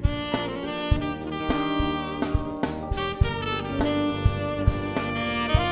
「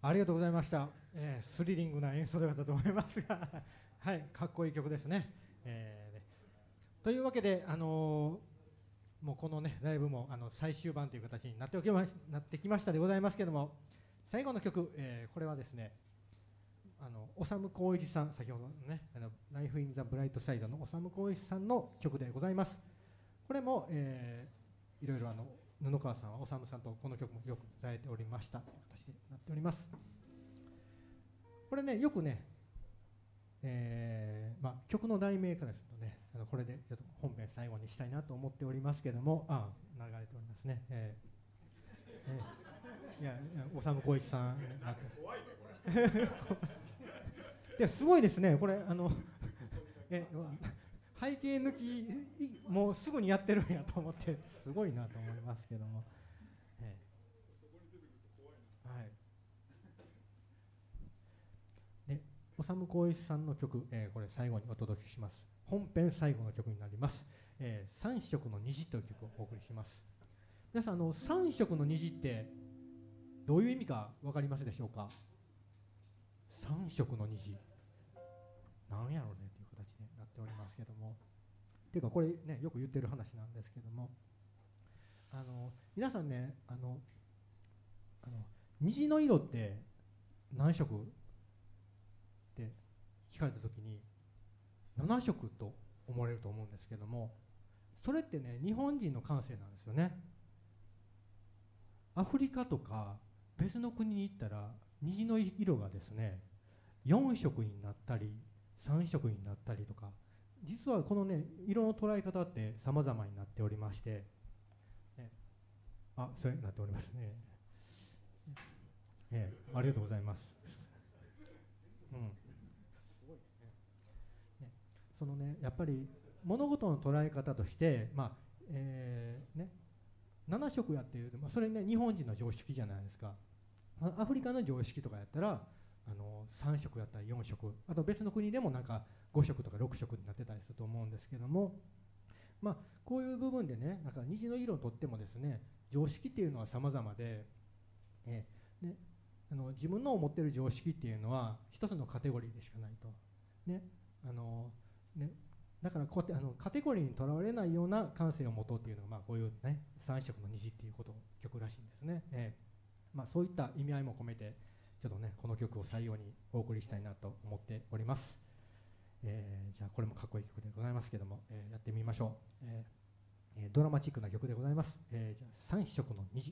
ありがとうございました、えー、スリリングな演奏でだったと思いますがはい、かっこいい曲ですね、えー、というわけで、あのー、もうこのねライブもあの最終盤という形になっておきましなってきましたでございますけども、最後の曲、えー、これはですね、あの修光一さん、先ほどのねあのライフインザブライトサイドの修光一さんの曲でございます。これも、えー、いろいろあの布川さんは修さんとこの曲もよく歌えておりましたという形になっております。これねよくね、えーまあ、曲の題名からするとね、あのこれでちょっと本編最後にしたいなと思っておりますけども、あ流れておりますね、えーえー、いや修光一さん怖いねこれですごいですねこれ、あのえ背景抜きもうすぐにやってるんやと思ってすごいなと思いますけども、えー、はいで修光一さんの曲、えー、これ最後にお届けします。本編最後の曲になります、えー、三色の虹という曲をお送りします。皆さん、あの三色の虹ってどういう意味か分かりますでしょうか。三色の虹なんやろうねという形になっておりますけども、っていうかこれねよく言ってる話なんですけども、あの皆さんね、あのあの虹の色って何色って聞かれた時になな色と思われると思うんですけども、それってね日本人の感性なんですよね。アフリカとか別の国に行ったら虹の色がですねよん色になったりさん色になったりとか、実はこのね色の捉え方って様々になっておりまして、ね、あそうなっておりますね、ええ、ありがとうございます、うん、すごいね、ね、そのねやっぱり物事の捉え方として、まあえーね、なな色やっていう、まあ、それね日本人の常識じゃないですか。アフリカの常識とかやったらあのさん色やったらよん色、あと別の国でもなんかご色とかろく色になってたりすると思うんですけども、まあこういう部分でねなんか虹の色にとってもですね常識っていうのは様々で、えーね、あの自分の思ってる常識っていうのは一つのカテゴリーでしかないと、ねあのね、だからこうやってあのカテゴリーにとらわれないような感性を持とうっていうのが、まあ、こういうね三色の虹っていうこと曲らしいんですね、えーまあ、そういった意味合いも込めてちょっとねこの曲を最後にお送りしたいなと思っております。えー、じゃあこれもかっこいい曲でございますけども、えー、やってみましょう、えー、ドラマチックな曲でございます、えー、じゃあ三色の虹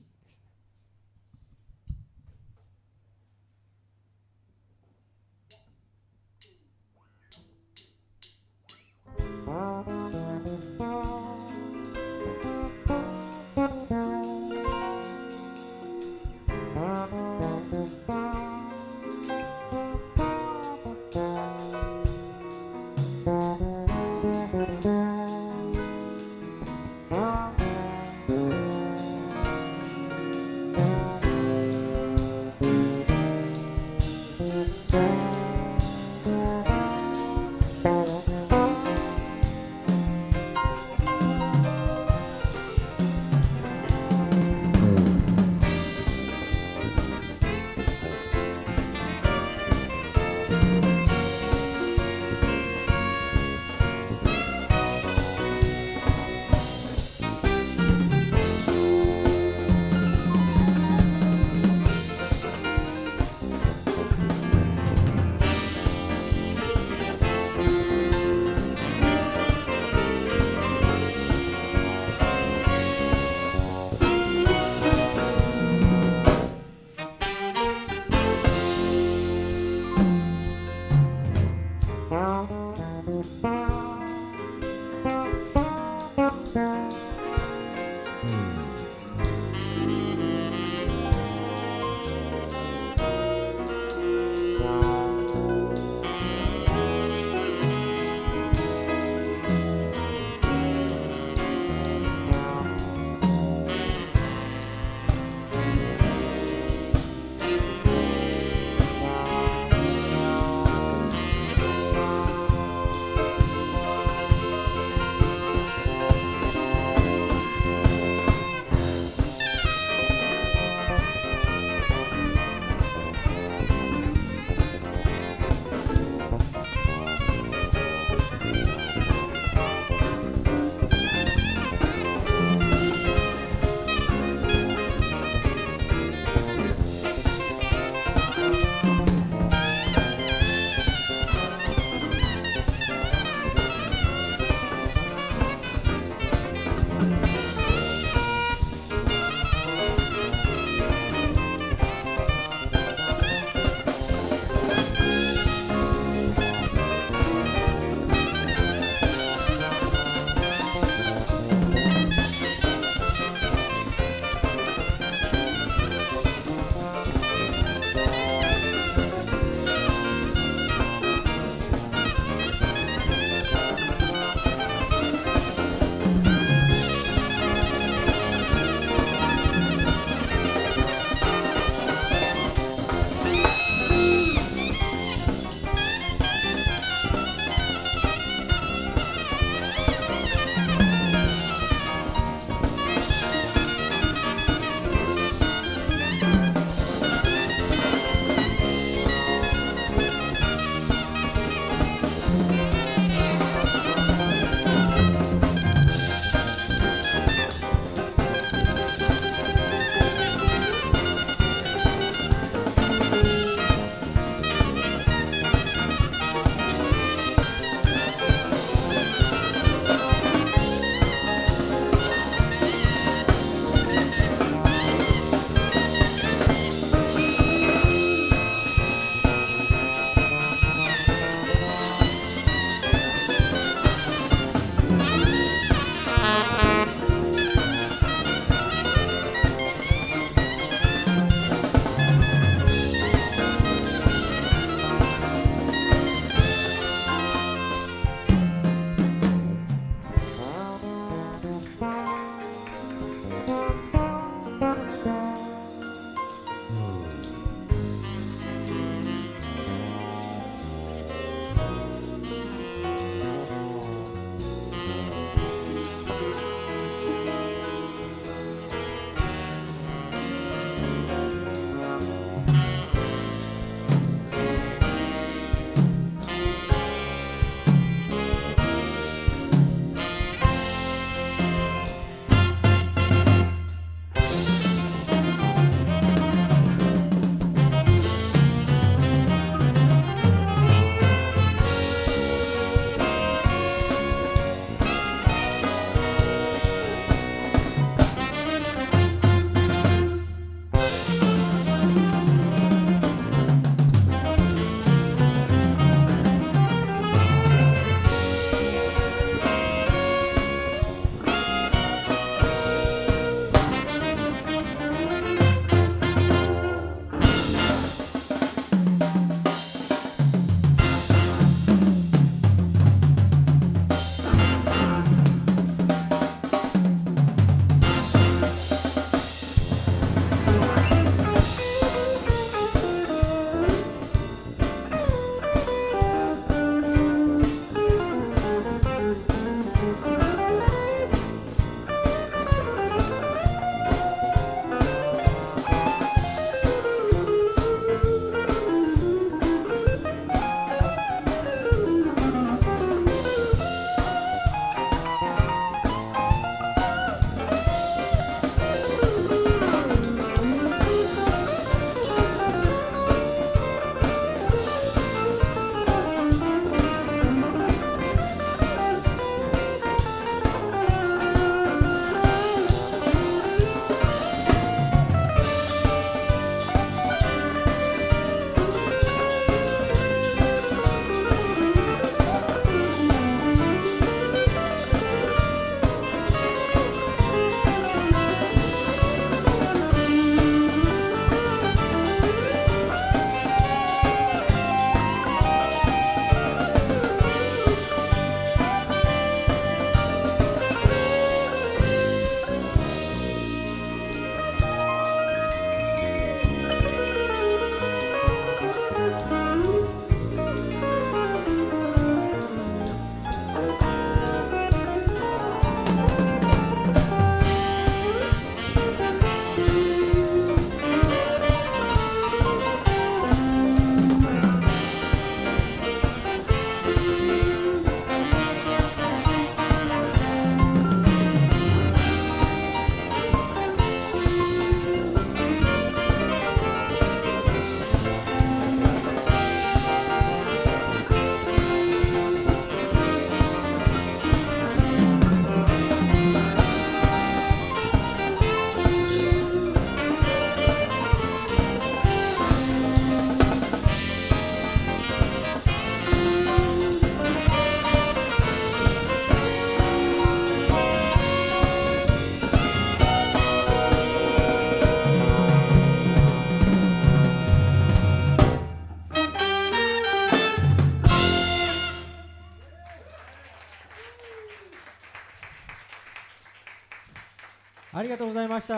ありがとうございました。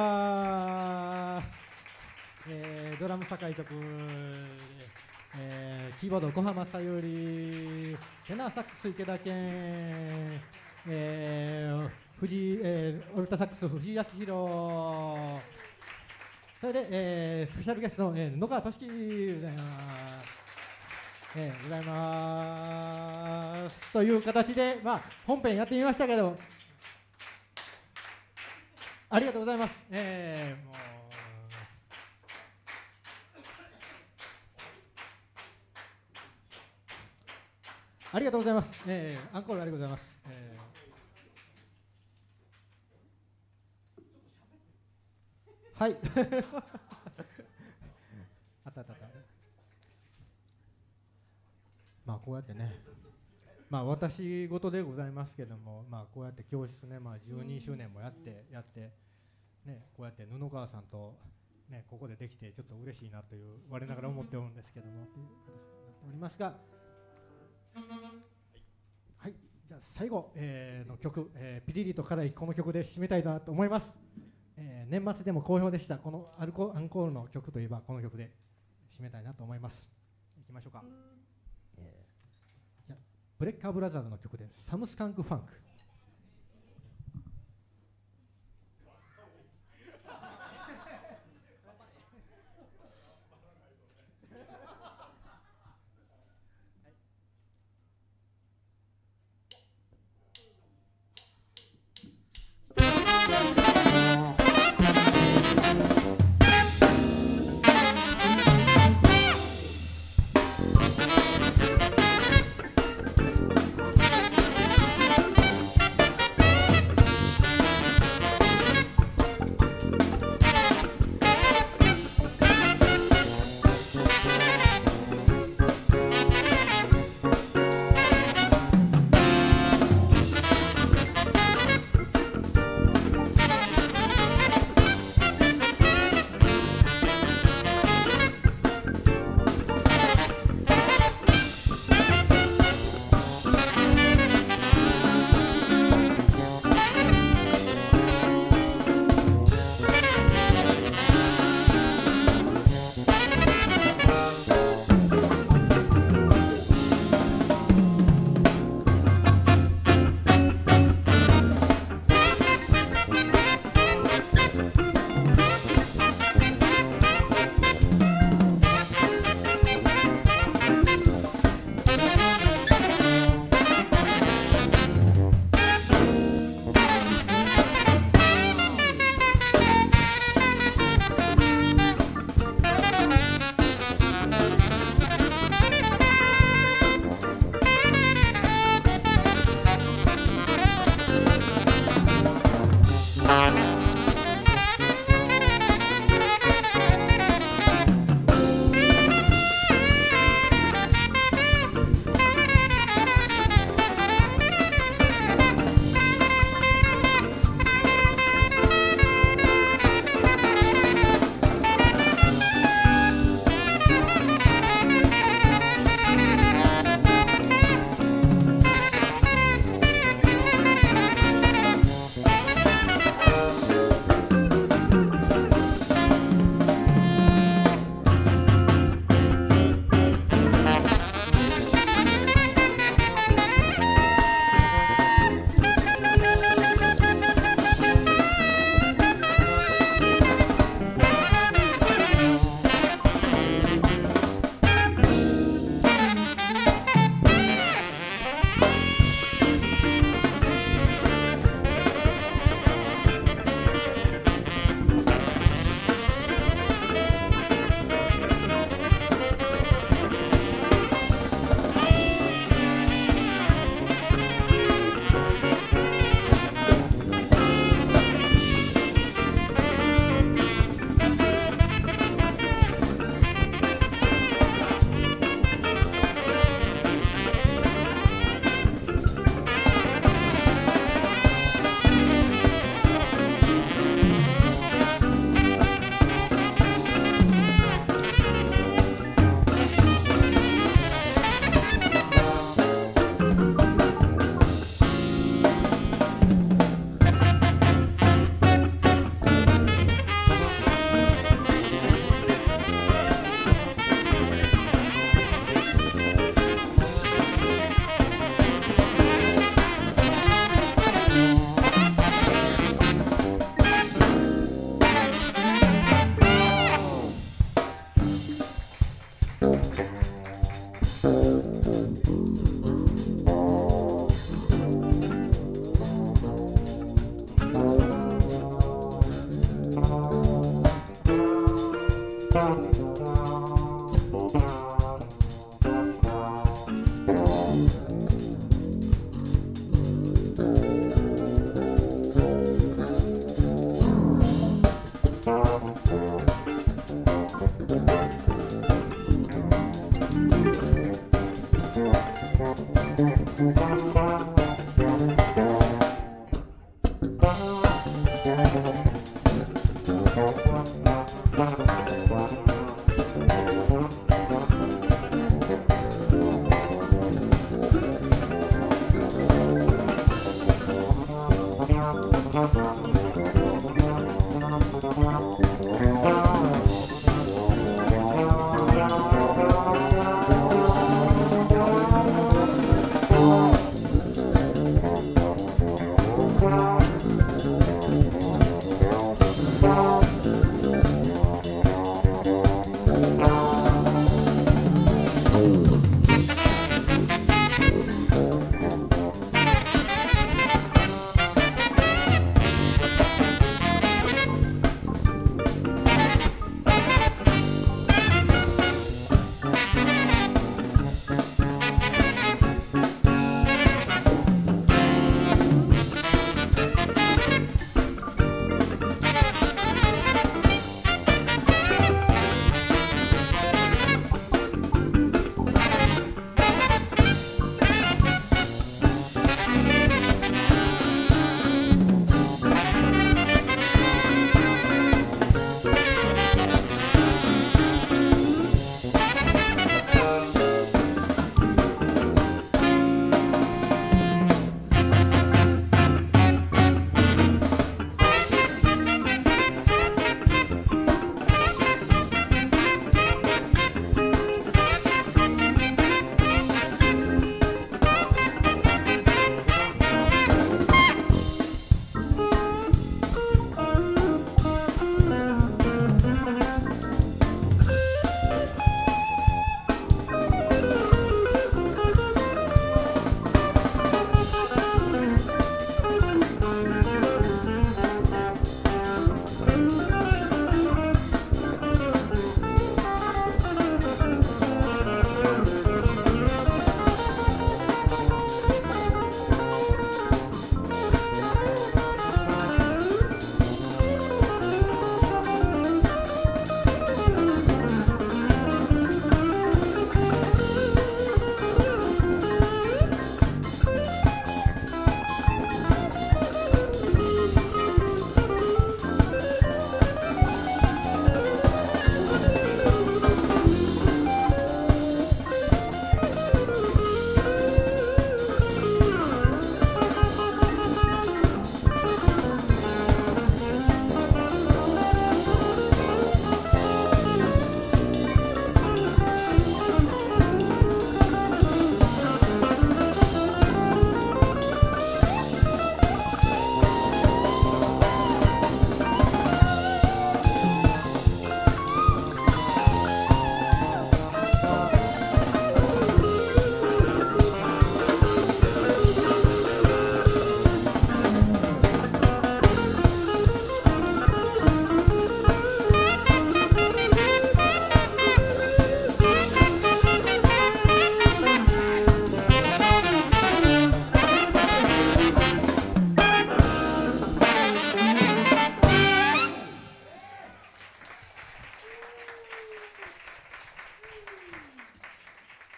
えー、ドラム酒井直、えー、キーボード小浜さゆり、テナーサックス池田健、えー、藤井、えー、オルタサックス藤井康弘、それで、えー、スペシャルゲストの、えー、野川俊樹でございます。えー、ございますという形で、まあ、本編やってみましたけど、ありがとうございます。えー、もうありがとうございます。えー、アンコールありがとうございます。えー、はい。あったあったあった。まあこうやってね、まあ私事でございますけども、まあこうやって教室ね、まあじゅうにしゅうねんもやってやってね、こうやって布川さんとねここでできてちょっと嬉しいなという我ながら思っておるんですけどもという形になっておりますが、はい、じゃあ最後、えー、の曲、えー、ピリリと辛いこの曲で締めたいなと思います。えー、年末でも好評でしたこのアルコアンコールの曲といえばこの曲で締めたいなと思います。いきましょうか。ブレッカーブラザーズの曲でサムスカンクファンク。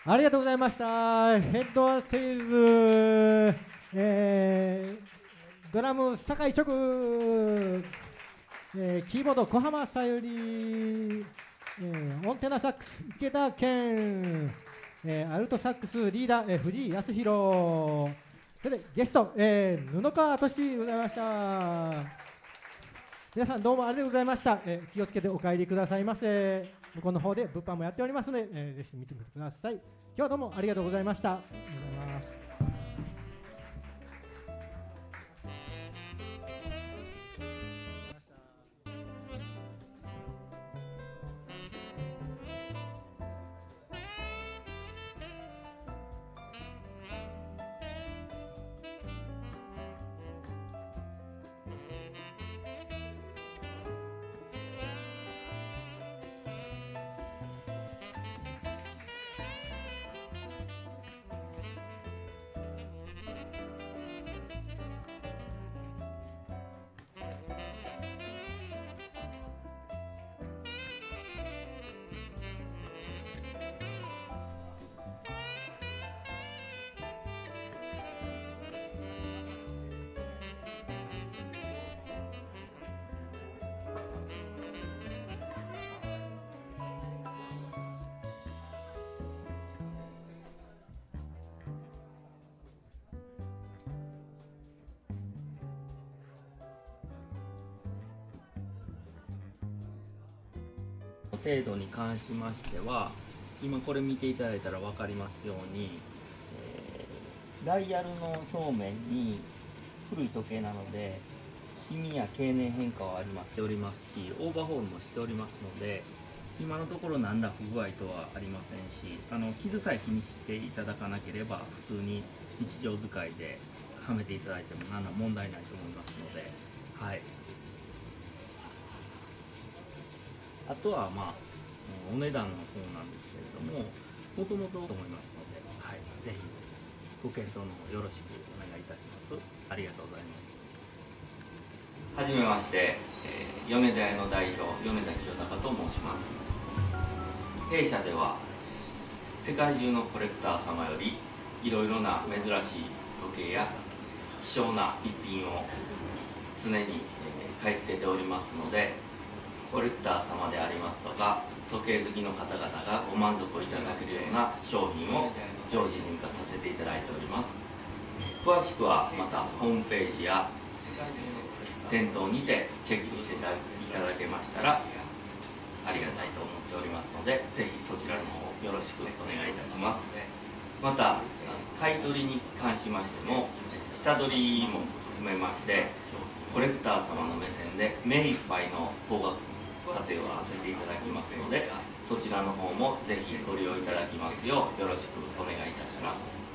ありがとうございました。ヘッドテイルズ、えー、ドラム酒井直、えー、キーボード小浜さゆり、えー、オンテナサックス池田健、えー、アルトサックスリーダー、えー、藤井康弘、それでゲスト、えー、布川俊でございました。皆さんどうもありがとうございました。えー、気をつけてお帰りくださいませ。向こうの方で物販もやっておりますので、えー、ぜひ見てみてください。今日はどうもありがとうございました。ありがとうございます。 程度に関しましては、今これ見ていただいたら分かりますように、えー、ダイヤルの表面に古い時計なのでシミや経年変化はありますしておりますし、オーバーホールもしておりますので、今のところ何ら不具合とはありませんし、あの傷さえ気にしていただかなければ普通に日常使いではめていただいても何ら問題ないと思いますので、はい。あとはまあお値段の方なんですけれども、もともとと思いますので、はい、ぜひご検討の方よろしくお願いいたします。ありがとうございます。はじめまして、えー、米田屋の代表米田清隆と申します。弊社では世界中のコレクター様よりいろいろな珍しい時計や希少な一品を常に、えー、買い付けておりますので、コレクター様でありますとか時計好きの方々がご満足いただけるような商品を常時入荷させていただいております。詳しくはまたホームページや店頭にてチェックしていただけましたらありがたいと思っておりますので、ぜひそちらの方よろしくお願いいたします。また買い取りに関しましても下取りも含めましてコレクター様の目線で目いっぱいの高額査定をさせていただきますので、そちらの方もぜひご利用いただきますようよろしくお願いいたします。